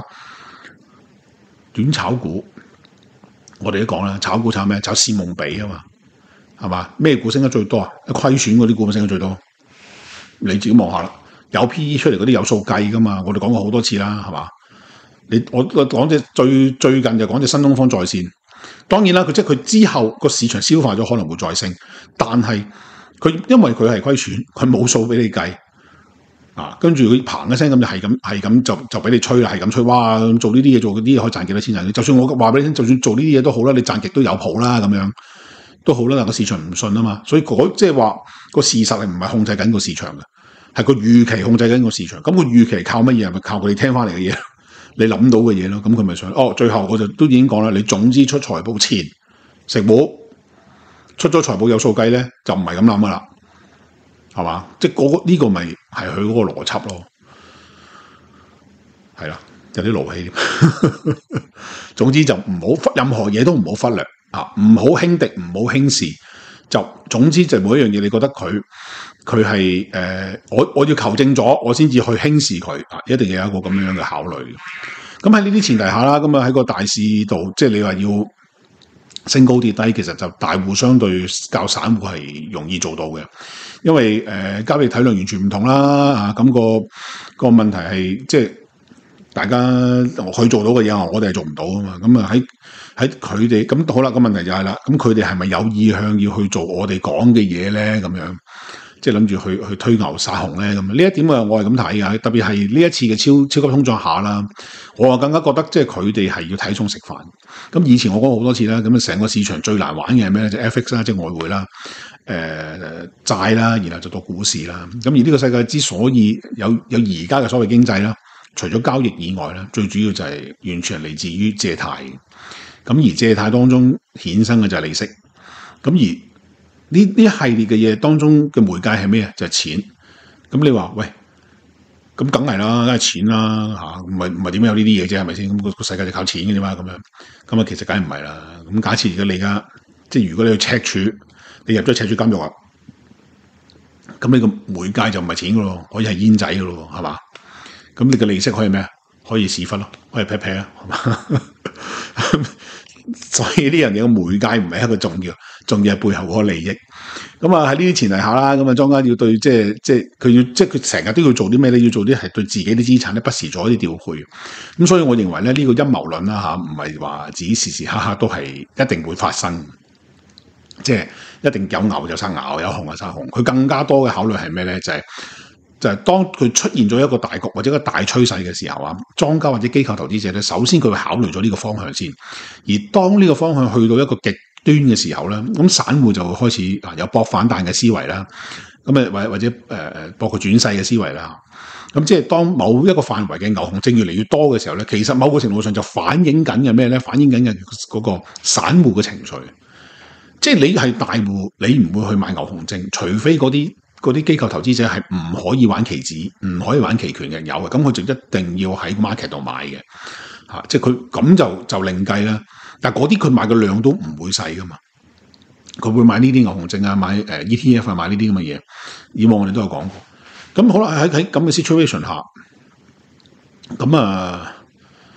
短炒股，我哋都講啦，炒股炒咩？炒市夢比啊嘛，係嘛？咩股升得最多啊？虧損嗰啲股升得最多。你自己望下啦，有 PE 出嚟嗰啲有數計噶嘛？我哋講過好多次啦，係嘛？我講隻最近就講隻新東方在線。當然啦，即係佢之後個市場消化咗可能會再升，但係因為佢係虧損，佢冇數俾你計啊，跟住佢嘭一聲咁就係咁就俾你吹啦，係咁吹，哇！做呢啲嘢做嗰啲嘢可以賺幾多錢賺？就算我話俾你聽，就算做呢啲嘢都好啦，你賺極都有譜啦，咁樣都好啦。但個市場唔信啊嘛，所以即係話個事實係唔係控制緊個市場嘅，係個預期控制緊個市場。咁個預期靠乜嘢？係咪靠佢哋聽翻嚟嘅嘢？你諗到嘅嘢咯，咁佢咪想最後我就都已經講啦，你總之出財報前食糊，出咗財報有數計咧，就唔係咁諗噶啦，係嘛？即係呢個咪係佢嗰個邏輯咯，係啦，有啲勞氣。總之就唔好任何嘢都唔好忽略啊，唔好輕敵，唔好輕視。就總之就每一樣嘢，你覺得佢係我要求證咗，我先至去輕視佢啊，一定要有一個咁樣嘅考慮。咁喺呢啲前提下啦，咁啊喺個大市度，即係你話要升高跌低，其實就大戶相對較散戶係容易做到嘅，因為交易體量完全唔同啦啊，咁個問題係即係大家佢做到嘅嘢，我哋係做唔到啊嘛。咁啊喺佢哋咁好啦，個問題就係啦，咁佢哋係咪有意向要去做我哋講嘅嘢咧？咁樣即係諗住去推牛殺熊咧？咁呢一點啊，我係咁睇嘅。特別係呢一次嘅超級通脹下啦，我啊更加覺得即係佢哋係要睇餸食飯。咁以前我講過好多次啦，咁啊成個市場最難玩嘅係咩咧？就 FX 啦，即係外匯啦，債啦，然後就到股市啦。咁而呢個世界之所以有而家嘅所謂經濟啦，除咗交易以外咧，最主要就係完全係嚟自於借貸。咁而借貸當中衍生嘅就係利息，咁而呢一系列嘅嘢當中嘅媒介係咩啊？就係錢。咁你話喂，咁梗係啦，梗係錢啦嚇，唔係點樣有呢啲嘢啫？係咪先？咁個世界就靠錢嘅啫嘛，咁樣。咁啊，其實梗係唔係啦。咁假設而家你而家即係如果你去赤柱，你入咗赤柱監獄啊，咁你個媒介就唔係錢噶咯，可以係煙仔噶咯，係嘛？咁你嘅利息可以咩啊？可以屎忽咯，可以劈劈啊，係嘛？所以呢樣嘢個媒介唔係一個重要係背後嗰個利益。咁啊喺呢啲前提下啦，咁啊莊家要對即係佢成日都要做啲咩咧？要做啲係對自己啲資產咧不時做一啲調配。咁所以我認為咧呢個陰謀論啦嚇，唔係話自己時時刻刻都係一定會發生，即係一定有牛就生牛，有熊就生熊。佢更加多嘅考慮係咩咧？就係當佢出現咗一個大局或者一個大趨勢嘅時候啊，莊家或者機構投資者咧，首先佢會考慮咗呢個方向先。而當呢個方向去到一個極端嘅時候咧，咁散戶就會開始有搏反彈嘅思維啦。咁或者搏佢轉勢嘅思維啦。咁即係當某一個範圍嘅牛熊證越嚟越多嘅時候咧，其實某個程度上就反映緊嘅咩咧？反映緊嘅嗰個散戶嘅情緒。即係你係大戶，你唔會去買牛熊證，除非嗰啲機構投資者係唔可以玩期指，唔可以玩期權嘅有嘅，咁佢就一定要喺 market 度買嘅，即係佢咁就另計啦。但係嗰啲佢買嘅量都唔會細噶嘛，佢會買呢啲牛熊證啊，買ETF 啊，買呢啲咁嘅嘢。以往我哋都有講過。咁好啦，喺咁嘅 situation 下，咁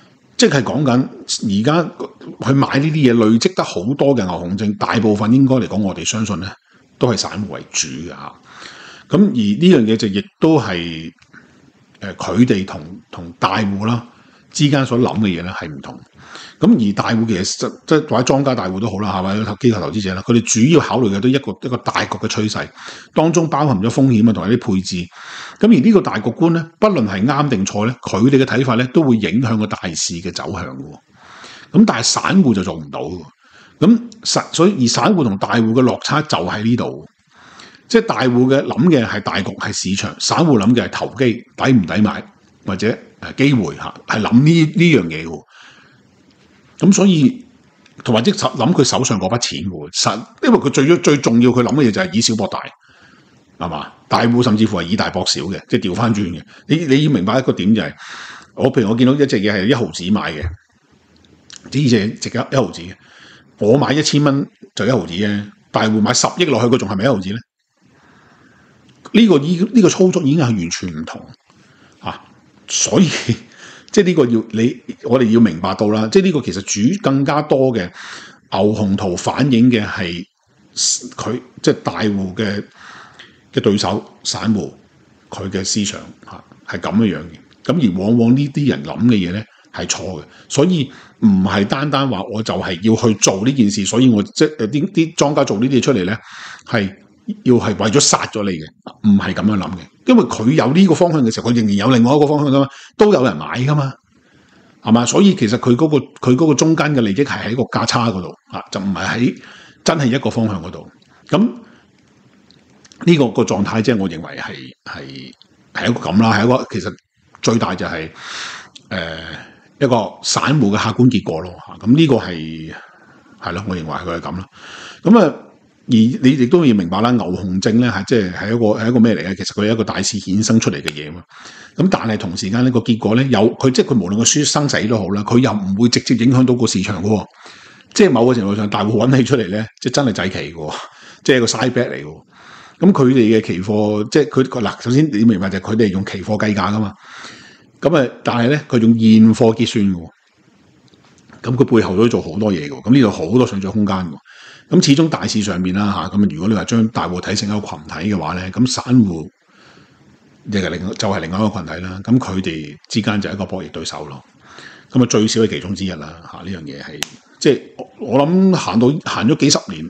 即係講緊而家去買呢啲嘢累積得好多嘅牛熊證，大部分應該嚟講，我哋相信咧都係散戶為主嘅嚇。咁而呢樣嘢就亦都係佢哋同大戶啦之間所諗嘅嘢咧係唔同。咁而大戶其實即係或者莊家大戶都好啦，係咪機構投資者啦？佢哋主要考慮嘅都一個大局嘅趨勢，當中包含咗風險啊同埋啲配置。咁而呢個大局觀咧，不論係啱定錯咧，佢哋嘅睇法咧都會影響個大市嘅走向嘅。咁但係散戶就做唔到嘅。咁所以而散戶同大戶嘅落差就喺呢度。即係大戶嘅諗嘅係大局係市場，散戶諗嘅係投機抵唔抵買或者機會嚇，係諗呢樣嘢嘅。咁所以同埋即係諗佢手上嗰筆錢嘅，因為佢最重要佢諗嘅嘢就係以小博大，係嘛？大戶甚至乎係以大博小嘅，即係調翻轉嘅。你要明白一個點就係，譬如我見到一隻嘢係1毫子買嘅，呢隻值1毫子嘅，我買1000蚊就1毫子啫，大戶買10億落去，佢仲係咪1毫子咧？呢個操作已經係完全唔同啊！所以即係呢個我哋要明白到啦，即係呢個其實更加多嘅牛熊圖反映嘅係佢即係大戶嘅對手散戶佢嘅思想嚇係咁樣嘅。咁而往往呢啲人諗嘅嘢咧係錯嘅，所以唔係單單話我就係要去做呢件事，所以我即係啲莊家做呢啲嘢出嚟咧係要係為咗殺咗你嘅，唔係咁樣諗嘅。因為佢有呢個方向嘅時候，佢仍然有另外一個方向噶嘛，都有人買噶嘛，係嘛？所以其實佢嗰個中間嘅利益係喺個價差嗰度啊，就唔係喺真係一個方向嗰度。咁呢個狀態即係我認為係一個咁啦，係一個其實最大就係一個散戶嘅客觀結果咯嚇。咁呢個係咯，我認為佢係咁啦。咁啊。而你亦都要明白啦，牛熊證咧係一個咩嚟嘅？其實佢係一個大市衍生出嚟嘅嘢嘛。咁但係同時間呢個結果咧，即係佢無論個輸生死都好啦，佢又唔會直接影響到個市場嘅。即係某個程度上，大戶揾起出嚟咧，即係真係祭旗嘅，即係個 side bet 嚟嘅。咁佢哋嘅期貨，即係佢首先你要明白就係佢哋用期貨計價噶嘛。咁但係咧佢用現貨結算嘅。咁佢背後都做好多嘢嘅。咁呢度好多上漲空間嘅。咁始終大市上面啦嚇，咁如果你話將大戶睇成一個群體嘅話咧，咁散戶就係另外一個群體啦。咁佢哋之間就係一個博弈對手咯。咁最少係其中之一啦嚇。呢樣嘢係即係我諗行咗幾十年，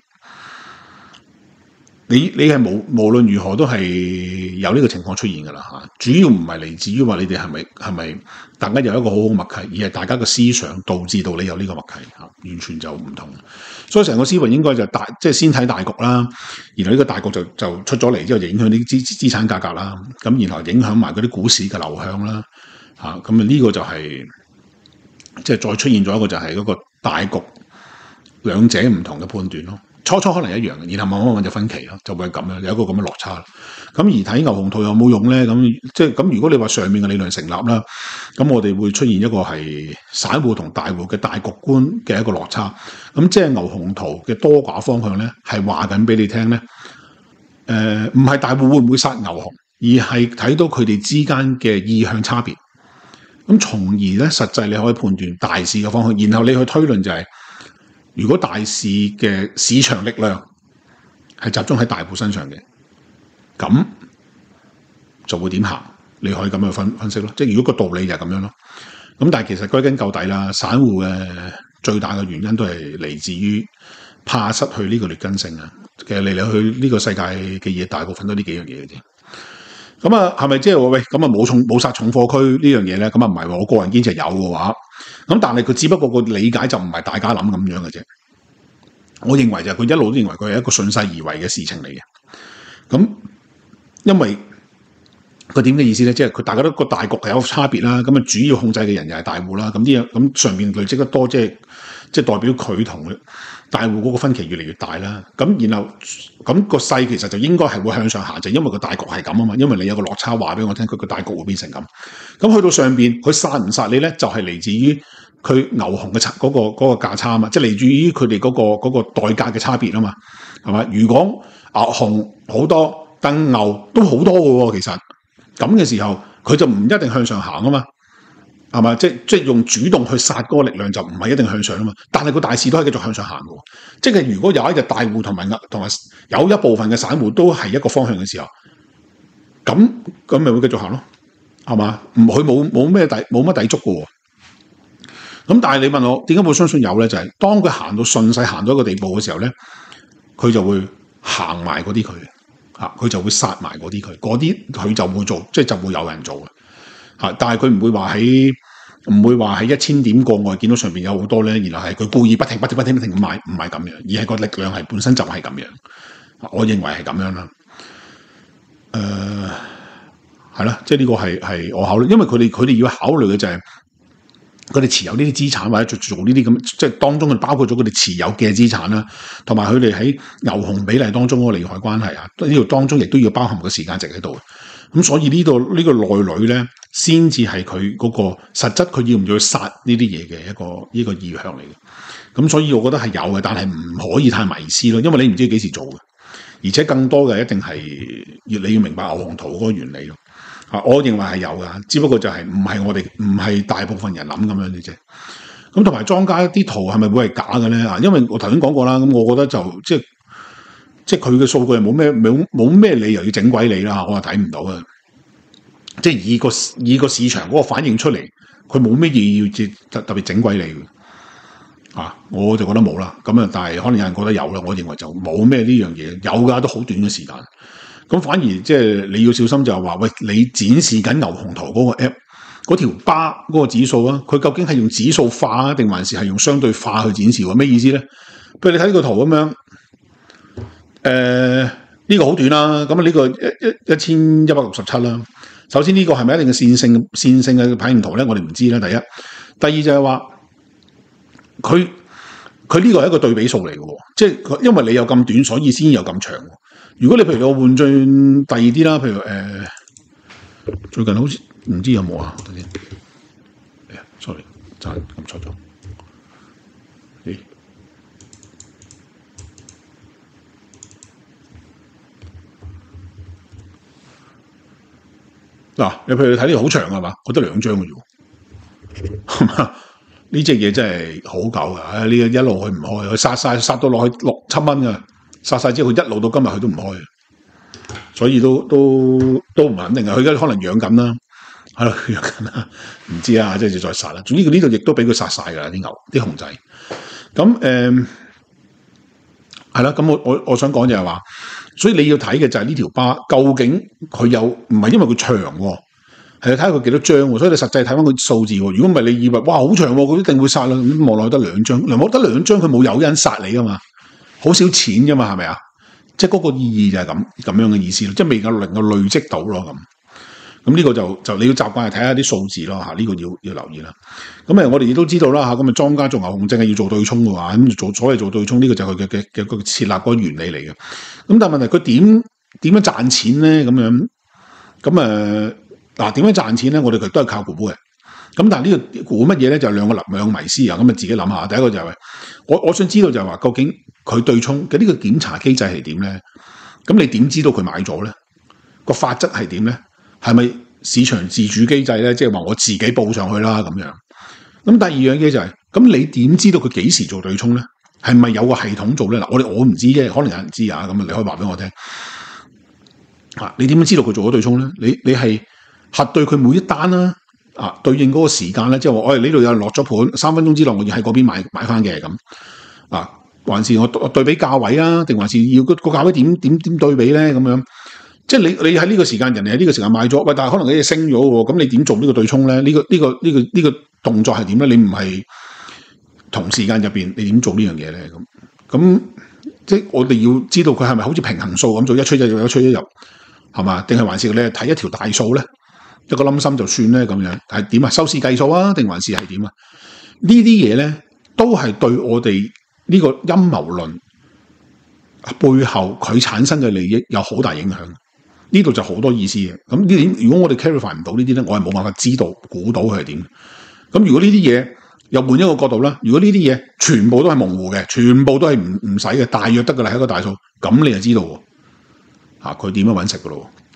你係無論如何都係有呢個情況出現㗎啦嚇。主要唔係嚟自於話你哋係咪大家有一個好好默契，而係大家嘅思想導致到你有呢個默契嚇，完全就唔同。所以成個思維應該就即係先睇大局啦，然後呢個大局就出咗嚟之後，就影響啲資產價格啦，咁然後影響埋嗰啲股市嘅流向啦嚇。咁呢個就係即係再出現咗一個就係嗰個大局兩者唔同嘅判斷咯。初可能一樣嘅，然後慢慢就分歧咯，就會咁樣有一個咁嘅落差。咁而睇牛熊圖有冇用咧？咁如果你話上面嘅理論成立啦，咁我哋會出現一個係散戶同大戶嘅大局觀嘅一個落差。咁即係牛熊圖嘅多寡方向咧，係話緊俾你聽咧。唔係大戶會唔會殺牛熊，而係睇到佢哋之間嘅意向差別。咁從而咧，實際你可以判斷大市嘅方向，然後你去推論就係。如果大市嘅市場力量係集中喺大戶身上嘅，咁就會點行？你可以咁樣分析咯。即係如果個道理就係咁樣咯。咁但係其實歸根究底啦，散戶嘅最大嘅原因都係嚟自於怕失去呢個劣根性啊。其實嚟去呢個世界嘅嘢，大部分都呢幾樣嘢嘅啫。咁啊，係咪即係話喂咁啊冇殺重貨區呢樣嘢咧？咁啊唔係喎，我個人堅持有嘅話，咁但係佢只不過個理解就唔係大家諗咁樣嘅啫。我認為就係佢一路都認為佢係一個順勢而為嘅事情嚟嘅。咁因為佢點嘅意思咧？即係佢大家都個大局係有差別啦。咁啊主要控制嘅人又係大戶啦。咁啲嘢咁上面累積得多，即係代表佢同大戶嗰個分歧越嚟越大啦。咁然後咁個勢其實就應該係會向上行，就因為個大局係咁啊嘛。因為你有個落差話俾我聽，佢個大局會變成咁。咁去到上邊，佢殺唔殺你咧？就係嚟自於佢牛熊嘅嗰個價差啊嘛，即係嚟自於佢哋嗰個代價嘅差別啊嘛，係嘛？如果牛熊好多，但牛都好多嘅喎，其實咁嘅時候，佢就唔一定向上行啊嘛。 係嘛？即係用主動去殺嗰個力量就唔係一定向上啊嘛。但係個大市都係繼續向上行嘅。即係如果有一日大戶同埋有一部分嘅散戶都係一個方向嘅時候，咁咪會繼續行咯，係嘛？佢冇乜抵觸嘅喎。咁但係你問我點解會相信有咧？就係當佢行到順勢行到一個地步嘅時候咧，佢就會行埋嗰啲佢嚇，佢就會殺埋嗰啲佢就會做，即係就會有人做嘅嚇。但係佢唔會話喺1000點過外見到上邊有好多咧，然後係佢故意不停咁買，唔係咁樣，而係個力量係本身就係咁樣。我認為係咁樣啦。係啦，即係呢個係我考慮，因為佢哋要考慮嘅就係佢哋持有呢啲資產或者做呢啲咁，即係當中包括咗佢哋持有嘅資產啦，同埋佢哋喺牛熊比例當中嗰個利害關係啊，呢度當中亦都要包含個時間值喺度。咁所以呢個內裏咧，先至係佢嗰個實質佢要唔要殺呢啲嘢嘅一個意向嚟嘅。咁所以我覺得係有嘅，但係唔可以太迷思咯，因為你唔知幾時做嘅，而且更多嘅一定係你要明白牛熊圖嗰個原理咯。我認為係有噶，只不過就係唔係大部分人諗咁樣嘅啫。咁同埋莊家啲圖係咪會係假嘅咧？因為我頭先講過啦，咁我覺得就即係佢嘅數據係冇咩理由要整鬼你啦，我係睇唔到嘅。即係以個市場嗰個反應出嚟，佢冇咩嘢要特別整鬼你嘅。我就覺得冇啦。咁啊，但係可能有人覺得有啦，我認為就冇咩呢樣嘢，有噶都好短嘅時間。咁反而即係你要小心就係話，喂，你展示緊牛熊圖嗰個 app 嗰條巴嗰個指數啊，佢究竟係用指數化啊，定還是係用相對化去展示？咩意思咧？譬如你睇呢個圖咁樣，呢個好短啦，咁啊呢個1167啦。首先呢個係咪一定嘅線性嘅排形圖咧？我哋唔知啦。第一，第二就係話佢呢個係一個對比數嚟嘅，即係因為你有咁短，所以先有咁長。如果你譬如我換轉第二啲啦，譬如最近好似唔知有冇啊？等先，sorry，就係撳錯咗。嗱，你譬如睇呢個好長係嘛？我得2張嘅啫，係嘛？呢隻嘢真係好狗㗎，呢一路佢唔開，佢殺到落去6、7蚊㗎。殺晒之後，佢一路到今日佢都唔開，所以都唔肯定啊！佢而家可能養緊啦，係咯，養緊啦，唔知啊，即係再殺啦。總之佢呢度亦都俾佢殺晒㗎啦，啲牛啲熊仔。咁係啦，咁我想講就係話，所以你要睇嘅就係呢條巴究竟佢有唔係因為佢長喎，係要睇下佢幾多張喎。所以你實際睇翻個數字喎。如果唔係你以為哇好長喎，佢一定會殺啦。咁望落去得2張，得2張佢冇誘因殺你㗎嘛。好少錢啫嘛，係咪啊？即係嗰個意義就係咁樣嘅意思咯，即係未能夠累積到咯咁。咁呢個就你要習慣係睇下啲數字咯嚇，呢個要留意啦。咁我哋亦都知道啦嚇，咁啊莊家做牛熊證係要做對沖嘅話，咁所謂做對沖呢個就係佢嘅設立嗰個原理嚟嘅。咁但係問題佢點樣賺錢咧？咁嗱點樣賺錢咧？我哋都係靠估嘅。咁但係呢個估乜嘢咧？就係兩個迷思啊！咁啊自己諗下。第一個就係我想知道就係話，究竟佢對沖嘅呢個檢查機制係點咧？咁你點知道佢買咗咧？個法則係點咧？係咪市場自主機制咧？即係話我自己報上去啦咁樣。咁第二樣嘢就係，咁你點知道佢幾時做對沖咧？係咪有個系統做咧？嗱，我唔知啫，可能有人知啊。咁你可以話俾我聽。你點樣知道佢做咗對沖咧？你係核對佢每一單啦。對應嗰個時間咧，即係話，我哋呢度有人落咗盤，3分鐘之內我要喺嗰邊買翻嘅咁。還是我對比價位啊，定還是要個價位點對比咧？咁樣，即係你喺呢個時間，人哋喺呢個時間買咗，喂，但係可能啲嘢升咗喎，咁你點做呢個對沖咧？呢個動作係點咧？你唔係同時間入邊，你點做呢樣嘢咧？咁即係我哋要知道佢係咪好似平衡數咁做，一出一入，一出一入，係嘛？定係還是你係睇一條大數咧？一個冧心就算咧咁樣，係點啊？收市計數啊，定還是係點啊？呢啲嘢咧，都係對我哋呢個陰謀論背後佢產生嘅利益有好大影響。呢度就好多意思嘅。咁呢點如果我哋 clarify 唔到呢啲咧，我係冇辦法知道估到佢係點。咁如果呢啲嘢又換一個角度啦，如果呢啲嘢全部都係模糊嘅，全部都係唔使嘅，大約得噶啦，係一個大數，咁你就知道喎。佢點樣搵食噶咯？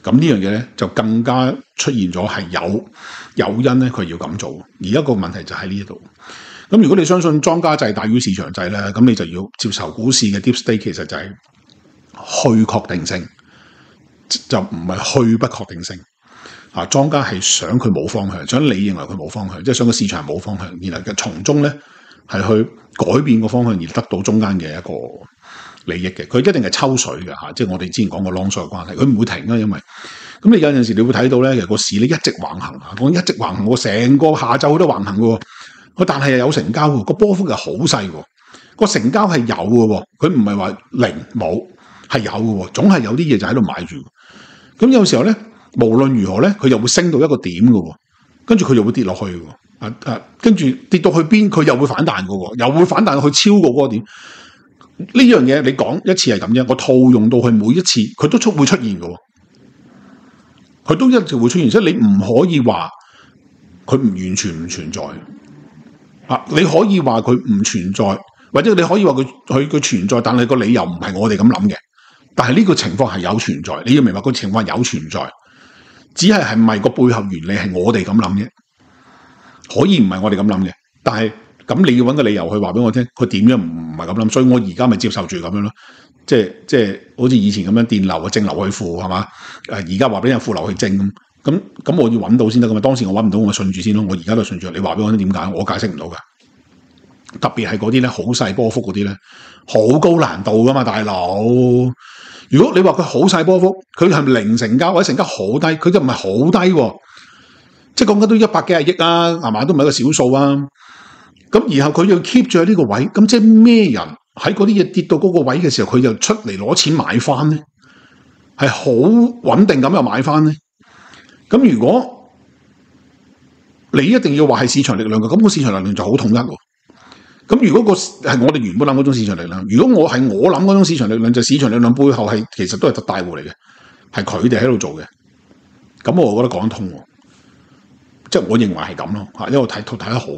咁呢樣嘢咧就更加出現咗係有誘因咧，佢要咁做。而家個問題就喺呢度。咁如果你相信莊家制大於市場制咧，咁你就要接受股市嘅 deep state 其實就係去確定性，就唔係去不確定性。莊家係想佢冇方向，想你認為佢冇方向，即係想個市場冇方向，然後從中咧係去改變個方向而得到中間嘅一個利益嘅。佢一定係抽水嘅嚇，即係我哋之前講過 long short 嘅關係，佢唔會停啊，因為咁你有陣時你會睇到咧，其實個市咧一直橫行啊，講一直橫行，我成個下晝都橫行嘅。佢但係又有成交喎，個波幅又好細喎，個成交係有嘅喎，佢唔係話零冇，係有嘅喎，總係有啲嘢就喺度買住。咁有時候咧，無論如何咧，佢又會升到一個點嘅喎，跟住佢又會跌落去嘅喎，跟住跌到去邊，佢又會反彈嘅喎，又會反彈去超過嗰個點。呢樣嘢你講一次係咁啫，我套用到去每一次，佢都會出現嘅喎，佢都一直會出現，所以你唔可以話佢唔完全唔存在。你可以話佢唔存在，或者你可以話佢存在，但係個理由唔係我哋咁諗嘅。但係呢個情況係有存在，你要明白個情況有存在，只係咪個背後原理係我哋咁諗啫？可以唔係我哋咁諗嘅，但係咁你要揾個理由去話俾我聽，佢點樣唔係咁諗？所以我而家咪接受住咁樣咯，即係好似以前咁樣電流啊正流去負係嘛？而家話俾人負流去正咁我要揾到先得噶嘛？當時我揾唔到，我信住先咯。我而家都信住，你話俾我聽點解？我解釋唔到噶。特別係嗰啲咧好細波幅嗰啲咧，好高難度噶嘛，大佬。如果你話佢好細波幅，佢係零成交或者成交好低，佢就唔係好低喎。即係講緊都100幾廿億啊，係嘛？都唔係一個小數啊。咁然後佢要 keep 住喺呢個位，咁即係咩人喺嗰啲嘢跌到嗰個位嘅時候，佢就出嚟攞錢買翻咧？係好穩定咁又買翻咧？咁如果你一定要話係市場力量嘅，咁個市場力量就好統一喎。咁如果個係我哋原本諗嗰種市場力量，如果我諗嗰種市場力量，就市場力量背後係其實都係特大戶嚟嘅，係佢哋喺度做嘅。咁我覺得講得通喎，即係我認為係咁咯嚇，因為我睇得好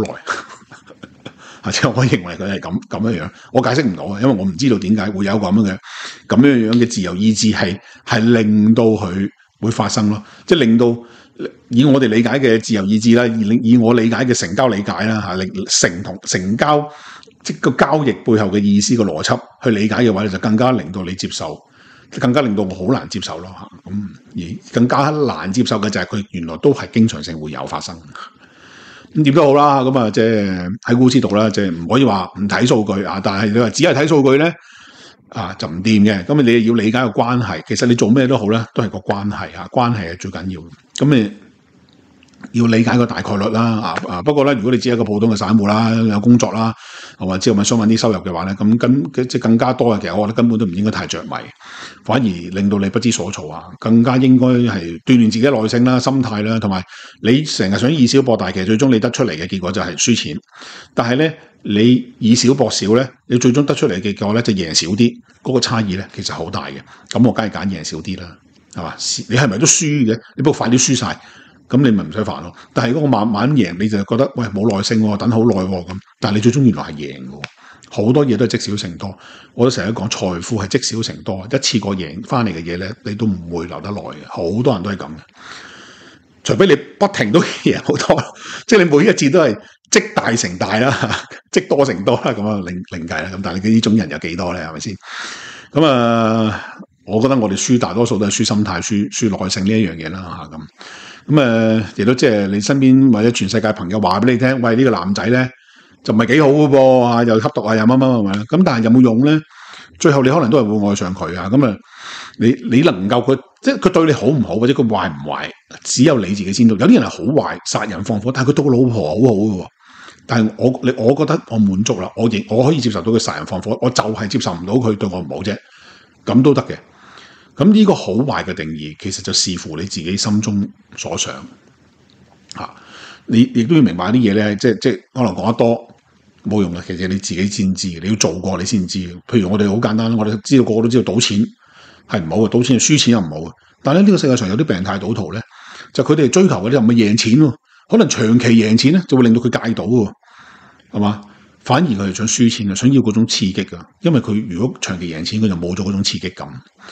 耐，即係我認為佢係咁樣樣，我解釋唔到啊，因為我唔知道點解會有咁樣嘅自由意志係令到佢會發生咯，即係令到以我哋理解嘅自由意志啦，以我理解嘅成交理解啦嚇，成交即個交易背後嘅意思個邏輯去理解嘅話，就更加令到你接受，更加令到我好難接受咯嚇。咁而更加難接受嘅就係佢原來都係經常性會有發生。咁點都好啦，咁啊即係喺股市度啦，即係唔可以話唔睇數據啊，但係你話只係睇數據咧。就唔掂嘅，咁你要理解個關係。其實你做咩都好咧，都係個關係嚇，關係係最緊要。咁你要理解個大概率啦。不過咧，如果你只係一個普通嘅散戶啦，有工作啦，或者之後咪想揾啲收入嘅話咧，咁即係更加多嘅。其實我覺得根本都唔應該太着迷，反而令到你不知所措啊。更加應該係鍛鍊自己耐性啦、心態啦，同埋你成日想以小博大，其實最終你得出嚟嘅結果就係輸錢。但係咧，你以少博少咧，你最終得出嚟嘅結果咧就贏少啲，嗰個差異咧其實好大嘅。咁我梗係揀贏少啲啦，係嘛？你係咪都輸嘅？你不過快啲輸晒，咁你咪唔使煩咯。但係如果我慢慢贏，你就覺得喂冇耐性喎，等好耐喎咁。但係你最終原來係贏嘅，好多嘢都係積少成多。我都成日講財富係積少成多，一次過贏翻嚟嘅嘢咧，你都唔會留得耐嘅。好多人都係咁嘅，除非你不停都贏好多，即係你每一次都係積大成大啦，積多成多啦，咁啊另計啦。咁但係呢種人有幾多咧？係咪先？咁我覺得我哋輸大多數都係輸心態、輸耐性呢一樣嘢啦嚇咁。咁亦都即係你身邊或者全世界朋友話俾你聽，喂呢個男仔咧就唔係幾好嘅噃，又吸毒啊，又乜咁，但係有冇用咧？最後你可能都係會愛上佢啊。咁你能夠佢即係佢對你好唔好，或者佢壞唔壞，只有你自己先到。有啲人係好壞，殺人放火，但係佢對個老婆好好嘅喎。但係我覺得我滿足啦，我可以接受到佢殺人放火，我就係接受唔到佢對我唔好啫，咁都得嘅。咁呢個好壞嘅定義，其實就視乎你自己心中所想嚇。你亦都要明白啲嘢咧，即係可能講得多冇用嘅，其實你自己先知，你要做過你先知。譬如我哋好簡單，我哋知道個個都知道賭錢係唔好嘅，賭錢係輸錢又唔好嘅。但係呢個世界上有啲病態賭徒咧，就佢哋追求嘅咧唔係贏錢喎，可能長期贏錢咧就會令到佢戒賭喎，係嘛？反而佢係想輸錢啊，想要嗰種刺激㗎，因為佢如果長期贏錢，佢就冇咗嗰種刺激感。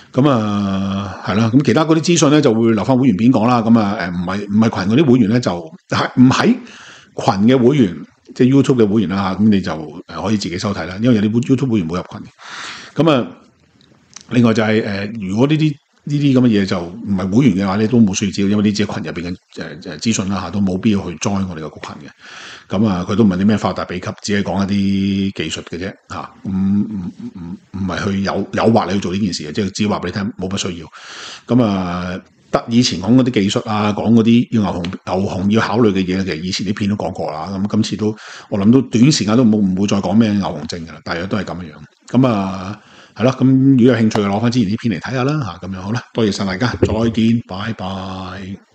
咁啊，係啦，咁其他嗰啲資訊咧就會留翻會員片講啦。咁啊，唔係群嗰啲會員咧就係唔喺群嘅會員，即係 YouTube 嘅會員啦。咁你就可以自己收睇啦，因為有啲 YouTube 會員冇入群嘅。咁啊，另外就係如果呢啲咁嘅嘢就唔係會員嘅話咧，都冇需要知道，因為呢隻群入邊嘅資訊啦都冇必要去 join 我哋個群嘅。咁啊，佢都唔係啲咩發達秘笈，只係講一啲技術嘅啫嚇。唔係去誘惑你去做呢件事嘅，即係只話俾你聽，冇乜需要。咁啊，得以前講嗰啲技術啊，講嗰啲要牛熊要考慮嘅嘢，其實以前啲片都講過啦。咁今次都我諗到短時間都唔會再講咩牛熊證嘅啦，大約都係咁樣。咁啊，係咯。咁如果有興趣嘅攞翻之前啲片嚟睇下啦嚇。咁樣好啦，多謝晒大家，再見，拜拜。